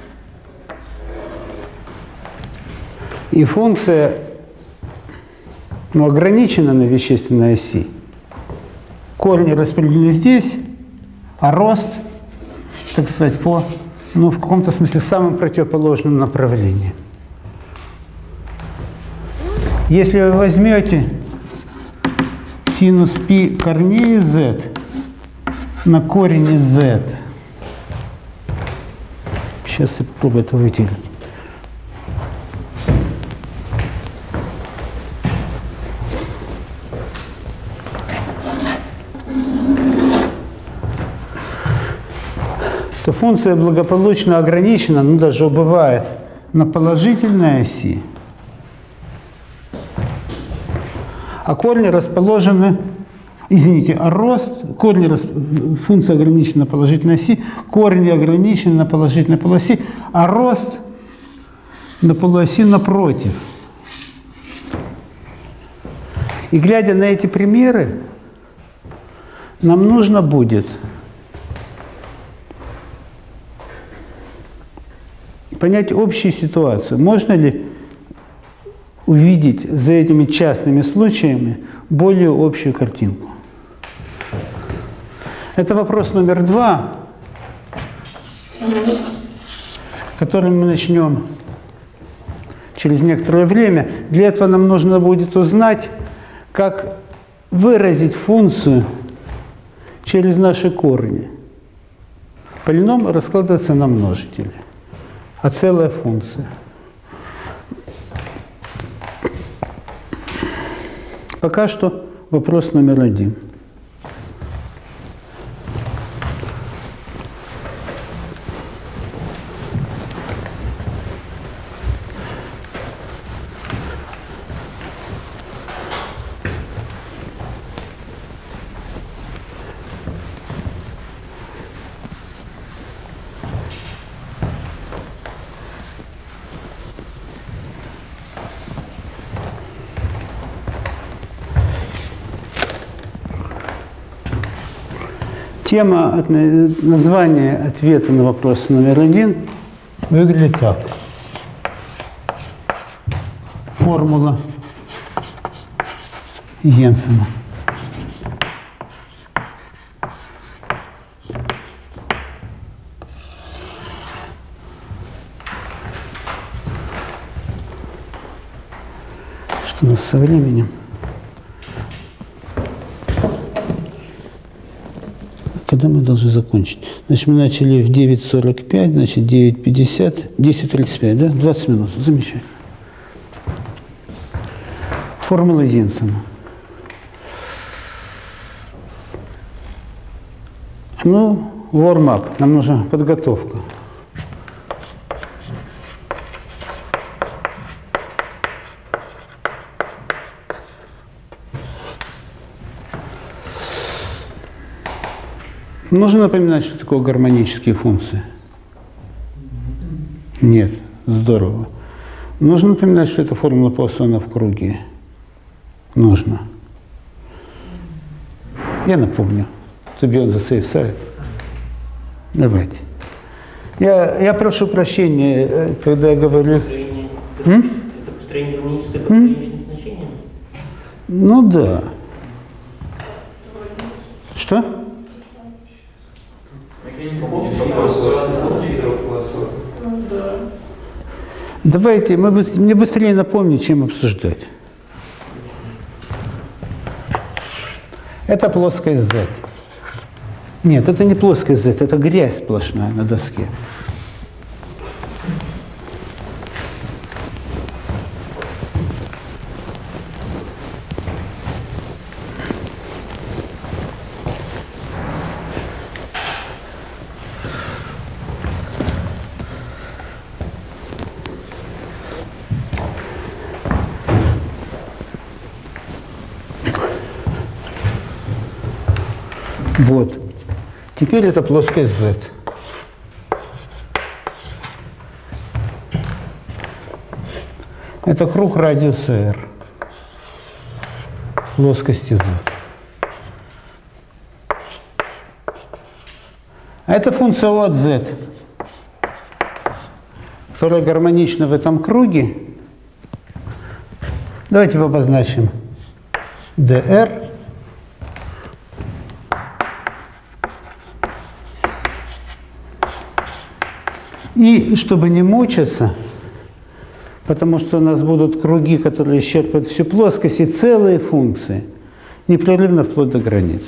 И функция, ну, ограничена на вещественной оси. Корни распределены здесь, а рост, так сказать, по, ну, в каком-то смысле самым противоположным направлением. Если вы возьмете синус π корней z на корень из z. Сейчас я попробую это выделить. То функция благополучно ограничена, но даже убывает на положительной оси, а корни расположены, извините, а рост, корни, функция ограничена на положительной оси, корни ограничены на положительной полуоси, а рост на полуоси напротив. И глядя на эти примеры, нам нужно будет понять общую ситуацию. Можно ли увидеть за этими частными случаями более общую картинку? Это вопрос номер два, который мы начнем через некоторое время. Для этого нам нужно будет узнать, как выразить функцию через наши корни. Полином раскладывается на множители, а целая функция. Пока что вопрос номер один. Тема, название ответа на вопрос номер один выглядит так. Формула Йенсена. Что у нас со временем? Когда мы должны закончить? Значит, мы начали в девять сорок пять, значит, девять пятьдесят, десять тридцать пять, да? двадцать минут. Замечательно. Формула Йенсена. Ну, warm-up. Нам нужна подготовка. Нужно напоминать, что такое гармонические функции? Нет. Здорово. Нужно напоминать, что это формула Пуассона в круге? Нужно. Я напомню. To be on the safe side. Давайте. Я, я прошу прощения, когда я говорю... Построение, М? это построение гармоническое по конечным значениям? Ну да. Что? Я не помню, вопрос. Давайте, мы, быс- мне быстрее напомнить, чем обсуждать. Это плоскость Z. Нет, это не плоскость Z, это грязь сплошная на доске. Вот. Теперь это плоскость Z. Это круг радиуса R в плоскости Z. А это функция O от Z, которая гармонична в этом круге. Давайте его обозначим dr. И чтобы не мучиться, потому что у нас будут круги, которые исчерпывают всю плоскость, и целые функции, непрерывно вплоть до границ.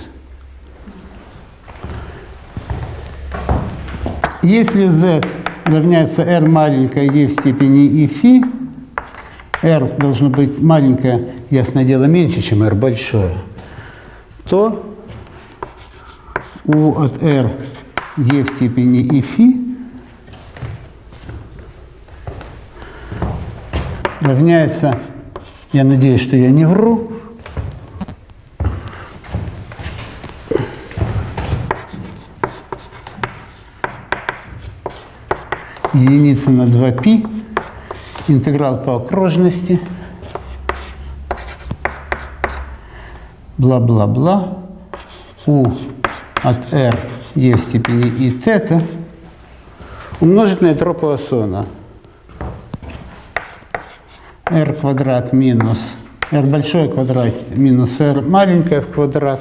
Если z равняется r маленькое e в степени и φ, r должно быть маленькое, ясное дело, меньше, чем r большое, то u от r e в степени и φ равняется, я надеюсь, что я не вру, единица на два π, интеграл по окружности, бла-бла-бла, u от r e в степени и θ умножить на ядро Пуассона. r квадрат минус r большое квадрат минус r маленькое в квадрат.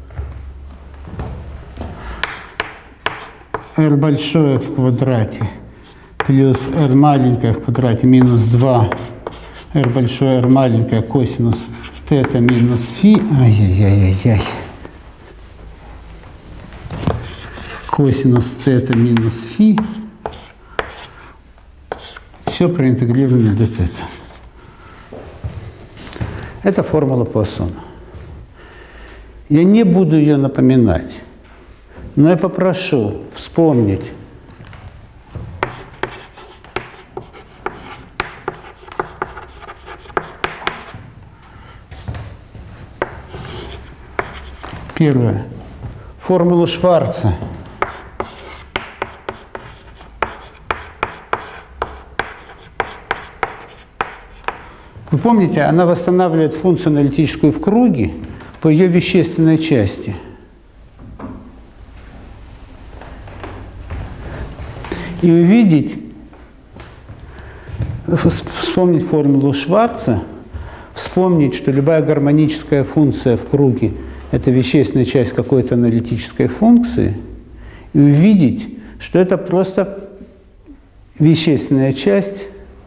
R большое в квадрате плюс r маленькое в квадрате минус два r большое r маленькое косинус θ минус φ. Ай-яй-яй-яй-яй. Косинус θ минус φ. Все проинтегрировано до θ. Это формула Пуассона. Я не буду ее напоминать, но я попрошу вспомнить первое. Формулу Шварца. Вы помните, она восстанавливает функцию аналитическую в круге по ее вещественной части. и увидеть, вспомнить формулу Шварца, вспомнить, что любая гармоническая функция в круге – это вещественная часть какой-то аналитической функции, и увидеть, что это просто вещественная часть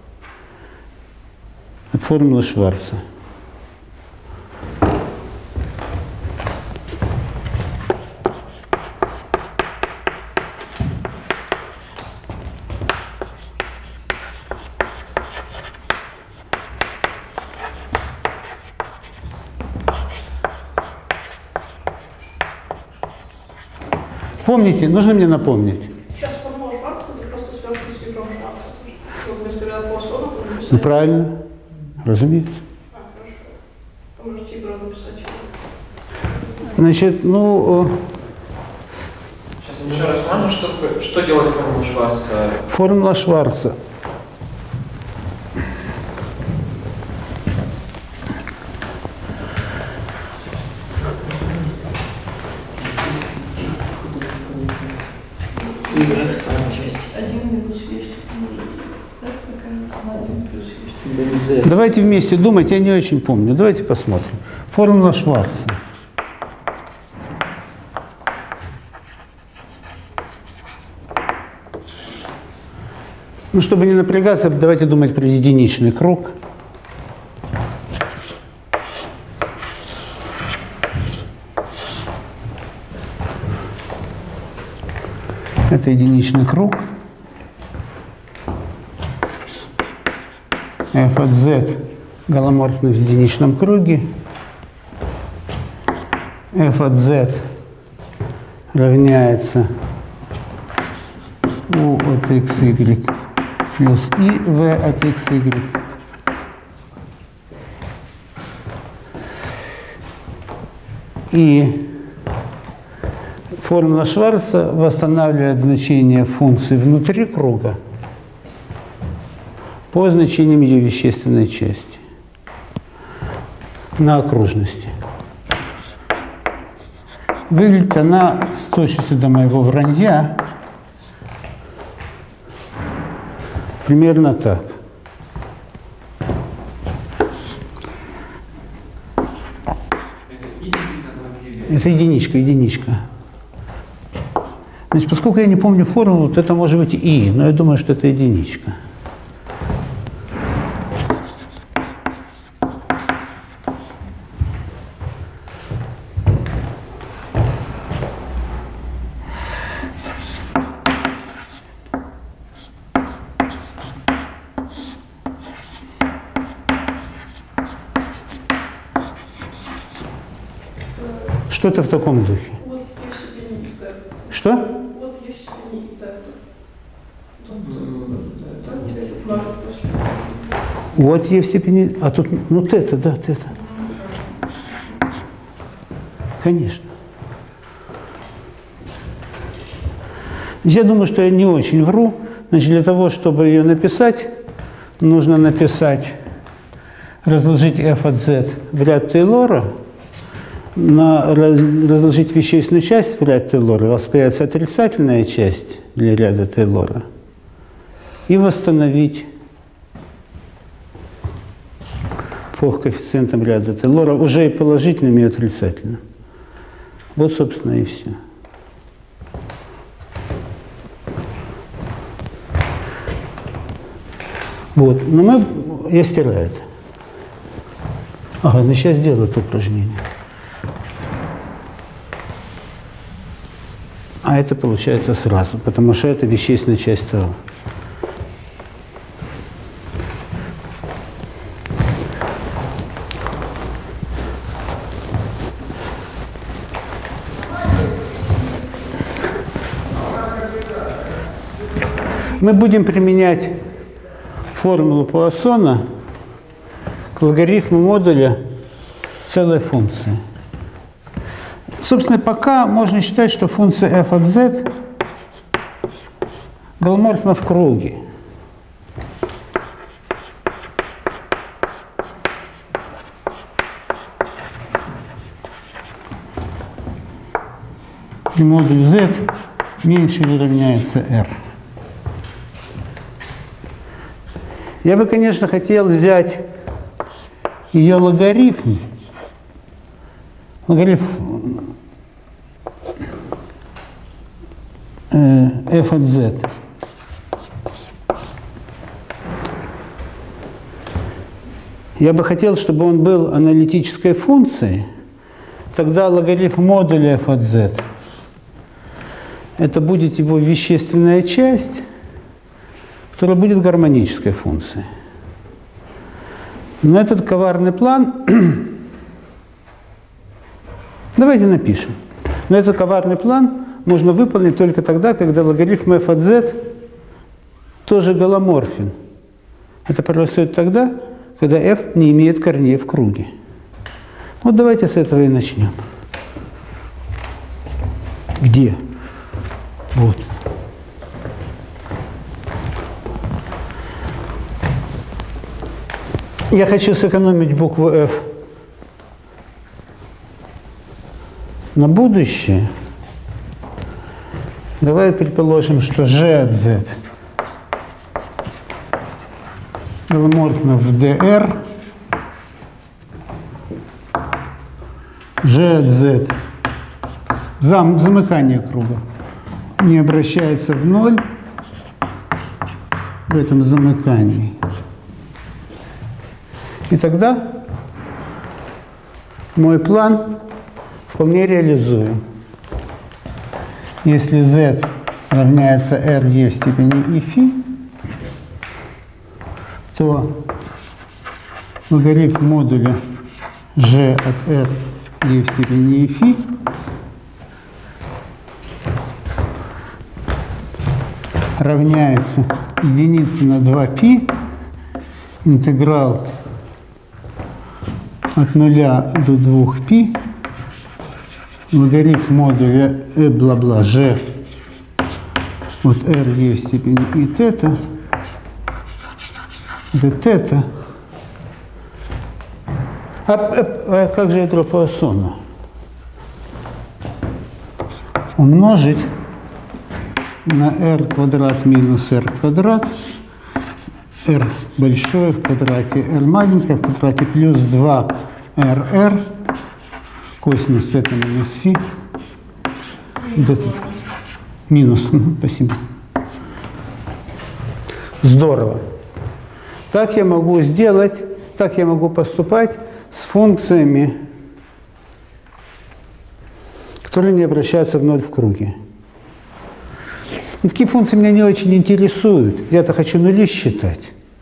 от формулы Шварца. Помните, нужно мне напомнить. Сейчас формула Шварца, это просто связка с ветром Шварца. Вот вместо ряда полусловно, то написать. Ну, правильно, разумеется. А, хорошо. Поможете игру написать. Значит, ну... Сейчас еще раз можно, что, что делает формула Шварца? Формула Шварца. Давайте вместе думать, я не очень помню. Давайте посмотрим. Формула Шварца. Ну, чтобы не напрягаться, давайте думать про единичный круг. Это единичный круг. f от z голоморфный в единичном круге. F от z равняется u от xy плюс и v от xy. И формула Шварца восстанавливает значение функции внутри круга по значениям ее вещественной части на окружности. Выглядит она, с точностью до моего вранья, примерно так. Это единичка, единичка. Значит, поскольку я не помню формулу, то это может быть и, но я думаю, что это единичка. Что-то в таком духе. Вот есть степени тета. Что? Вот есть степени тета. Вот есть степени, а тут, ну, тета, да, тета. Конечно. Я думаю, что я не очень вру. Значит, для того, чтобы ее написать, нужно написать, разложить f от z в ряд Тейлора, на, разложить вещественную часть в ряд Тейлора, у вас появится отрицательная часть для ряда Тейлора, и восстановить по коэффициентам ряда Тейлора уже и положительным, и отрицательным. Вот, собственно, и все. Вот, но мы, я стираю это. Ага, ну сейчас сделаю это упражнение. А это получается сразу, потому что это вещественная часть того. Мы будем применять формулу Пуассона к логарифму модуля целой функции. Собственно, пока можно считать, что функция f от z голоморфна в круге. И модуль z меньше или равняется r. Я бы, конечно, хотел взять ее логарифм. Логарифм э, f от z. Я бы хотел, чтобы он был аналитической функцией. Тогда логарифм модуля f от z – это будет его вещественная часть, которая будет гармонической функцией. Но этот коварный план, давайте напишем, но этот коварный план можно выполнить только тогда, когда логарифм f от z тоже голоморфен. Это происходит тогда, когда f не имеет корней в круге. Вот давайте с этого и начнем. Где? Вот. Я хочу сэкономить букву f на будущее. Давай предположим, что g от z голоморфно в dr, g от z зам, замыкание круга не обращается в ноль в этом замыкании. И тогда мой план вполне реализуем. Если z равняется r в степени и φ, то логарифм модуля g от r в степени и φ равняется единице на два π интеграл от нуля до двух π логарифм модуля e бла-бла g от r в степени и θ dθ. А, а, а как же ядро Пуассона? Умножить на r квадрат минус r квадрат, r большое в квадрате, r маленькое в квадрате, плюс два эр эр, косинус θ минус φ, минус, спасибо. Здорово. Так я могу сделать, так я могу поступать с функциями, которые не обращаются в ноль в круге. И такие функции меня не очень интересуют. Я-то хочу нули считать.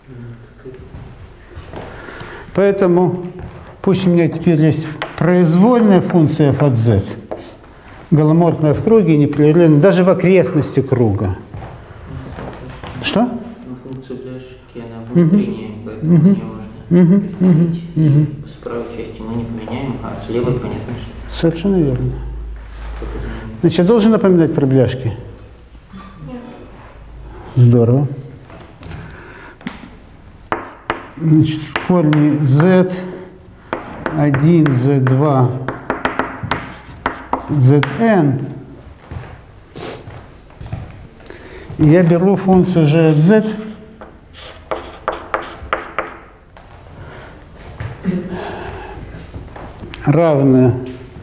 Поэтому пусть у меня теперь есть произвольная функция f от z, голоморфная в круге, непрерывная, даже в окрестности круга. Что? Ну, функция бляшки, она внутренняя, поэтому не можно изменить. С правой части мы не поменяем, а с левой понятно, что... Совершенно верно. Значит, я должен напоминать про бляшки? Здорово. Значит, в корне z один, z два, zn. И я беру функцию g от z равная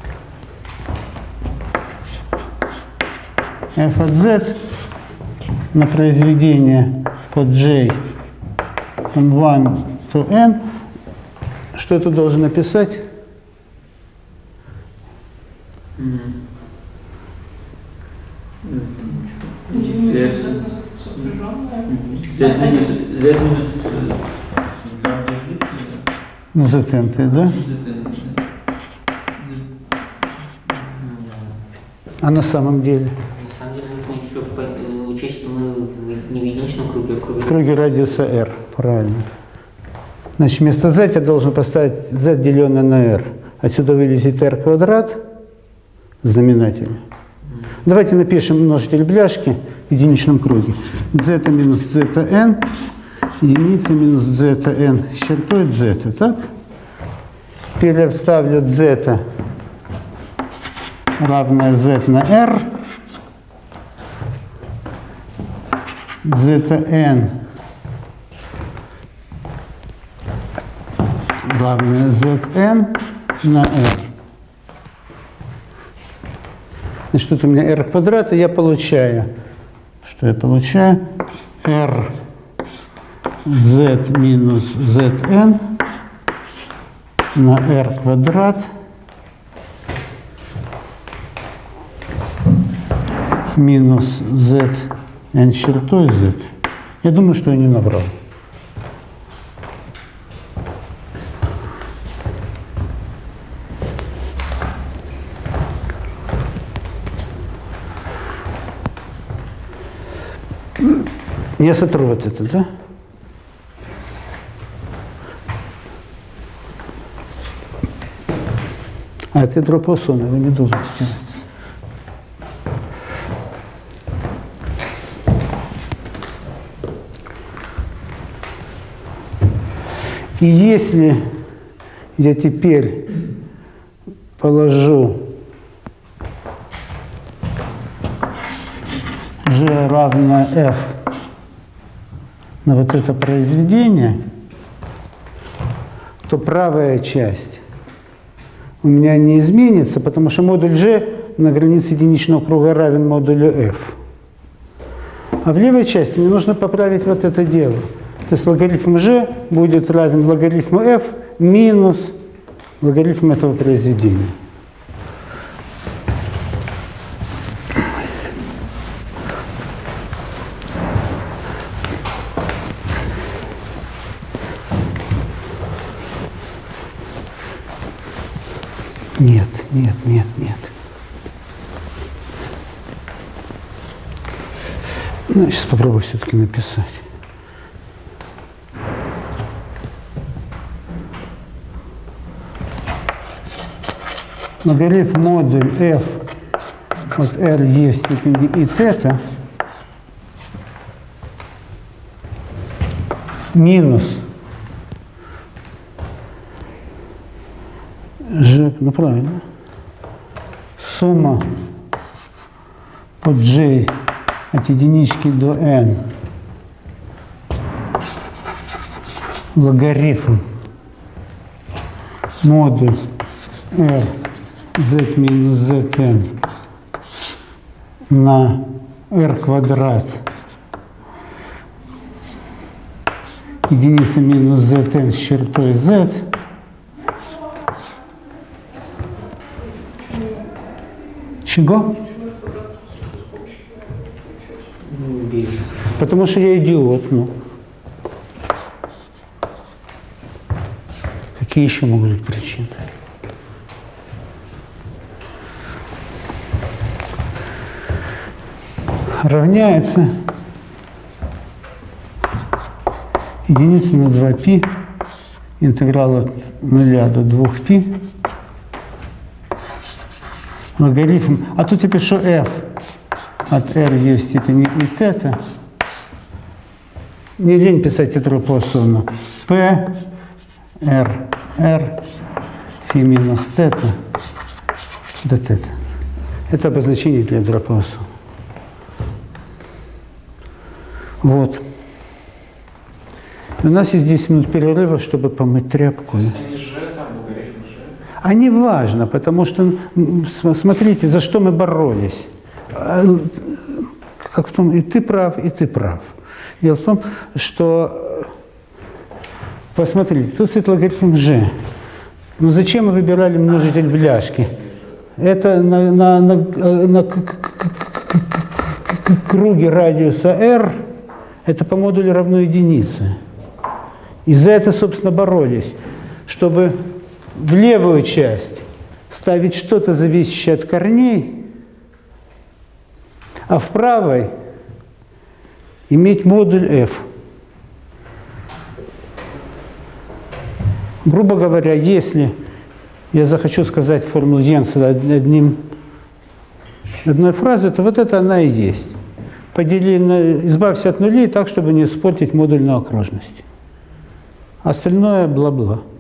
f от z на произведение по j from one to n. Что я тут должен написать? Mm. Z минус z минус Ну, zn, да? А на самом деле? На самом деле нужно еще учесть, что мы не в единичном круге, а в круге... В круге радиуса r, правильно. Значит, вместо z я должен поставить z, деленное на r. Отсюда вылезет r квадрат, знаменатель. Mm. Давайте напишем множитель бляшки в единичном круге. z минус zn, единица минус zn с чертой z, так? Теперь я вставлю z равное z на r, zn равное zn на r. Значит, тут у меня r квадрат, и я получаю, что я получаю? r z минус zn на r квадрат минус zn чертой z. Я думаю, что я не наврал. Я сотру вот это, да? А, это ядро Пуассона, вы не должны сделать. И если я теперь положу G равно F на вот это произведение, то правая часть у меня не изменится, потому что модуль G на границе единичного круга равен модулю F. А в левой части мне нужно поправить вот это дело. То есть логарифм G будет равен логарифму F минус логарифм этого произведения. Нет, нет, нет, нет. Ну, сейчас попробую все-таки написать. Логарифм модуль f от r e в степени и θ минус g, ну правильно, сумма под g от единички до n логарифм модуль r z минус zn на r квадрат единица минус zn с чертой z чего? Потому что я идиот, ну. Какие еще могут быть причины? Равняется единица на два π, интеграл от нуля до двух π, логарифм, а тут я пишу f от r e в степени и θ. Не лень писать ядро Пуассона. P, r, r, φ минус θ до θ. Это обозначение для ядра Пуассона. Вот. У нас есть десять минут перерыва, чтобы помыть тряпку. Они же там, логарифм же. А не важно, потому что, смотрите, за что мы боролись. Как в том, и ты прав, и ты прав. Дело в том, что, посмотрите, тут стоит логарифм G. Но зачем мы выбирали множитель бляшки? Это на, на, на, на круге радиуса R, это по модулю равно единице. И за это, собственно, боролись, чтобы в левую часть ставить что-то, зависящее от корней, а в правой иметь модуль f. Грубо говоря, если я захочу сказать формулу Йенсена одним, одной фразой, то вот это она и есть. Подели на, избавься от нулей так, чтобы не испортить модульную окружность. Остальное бла-бла.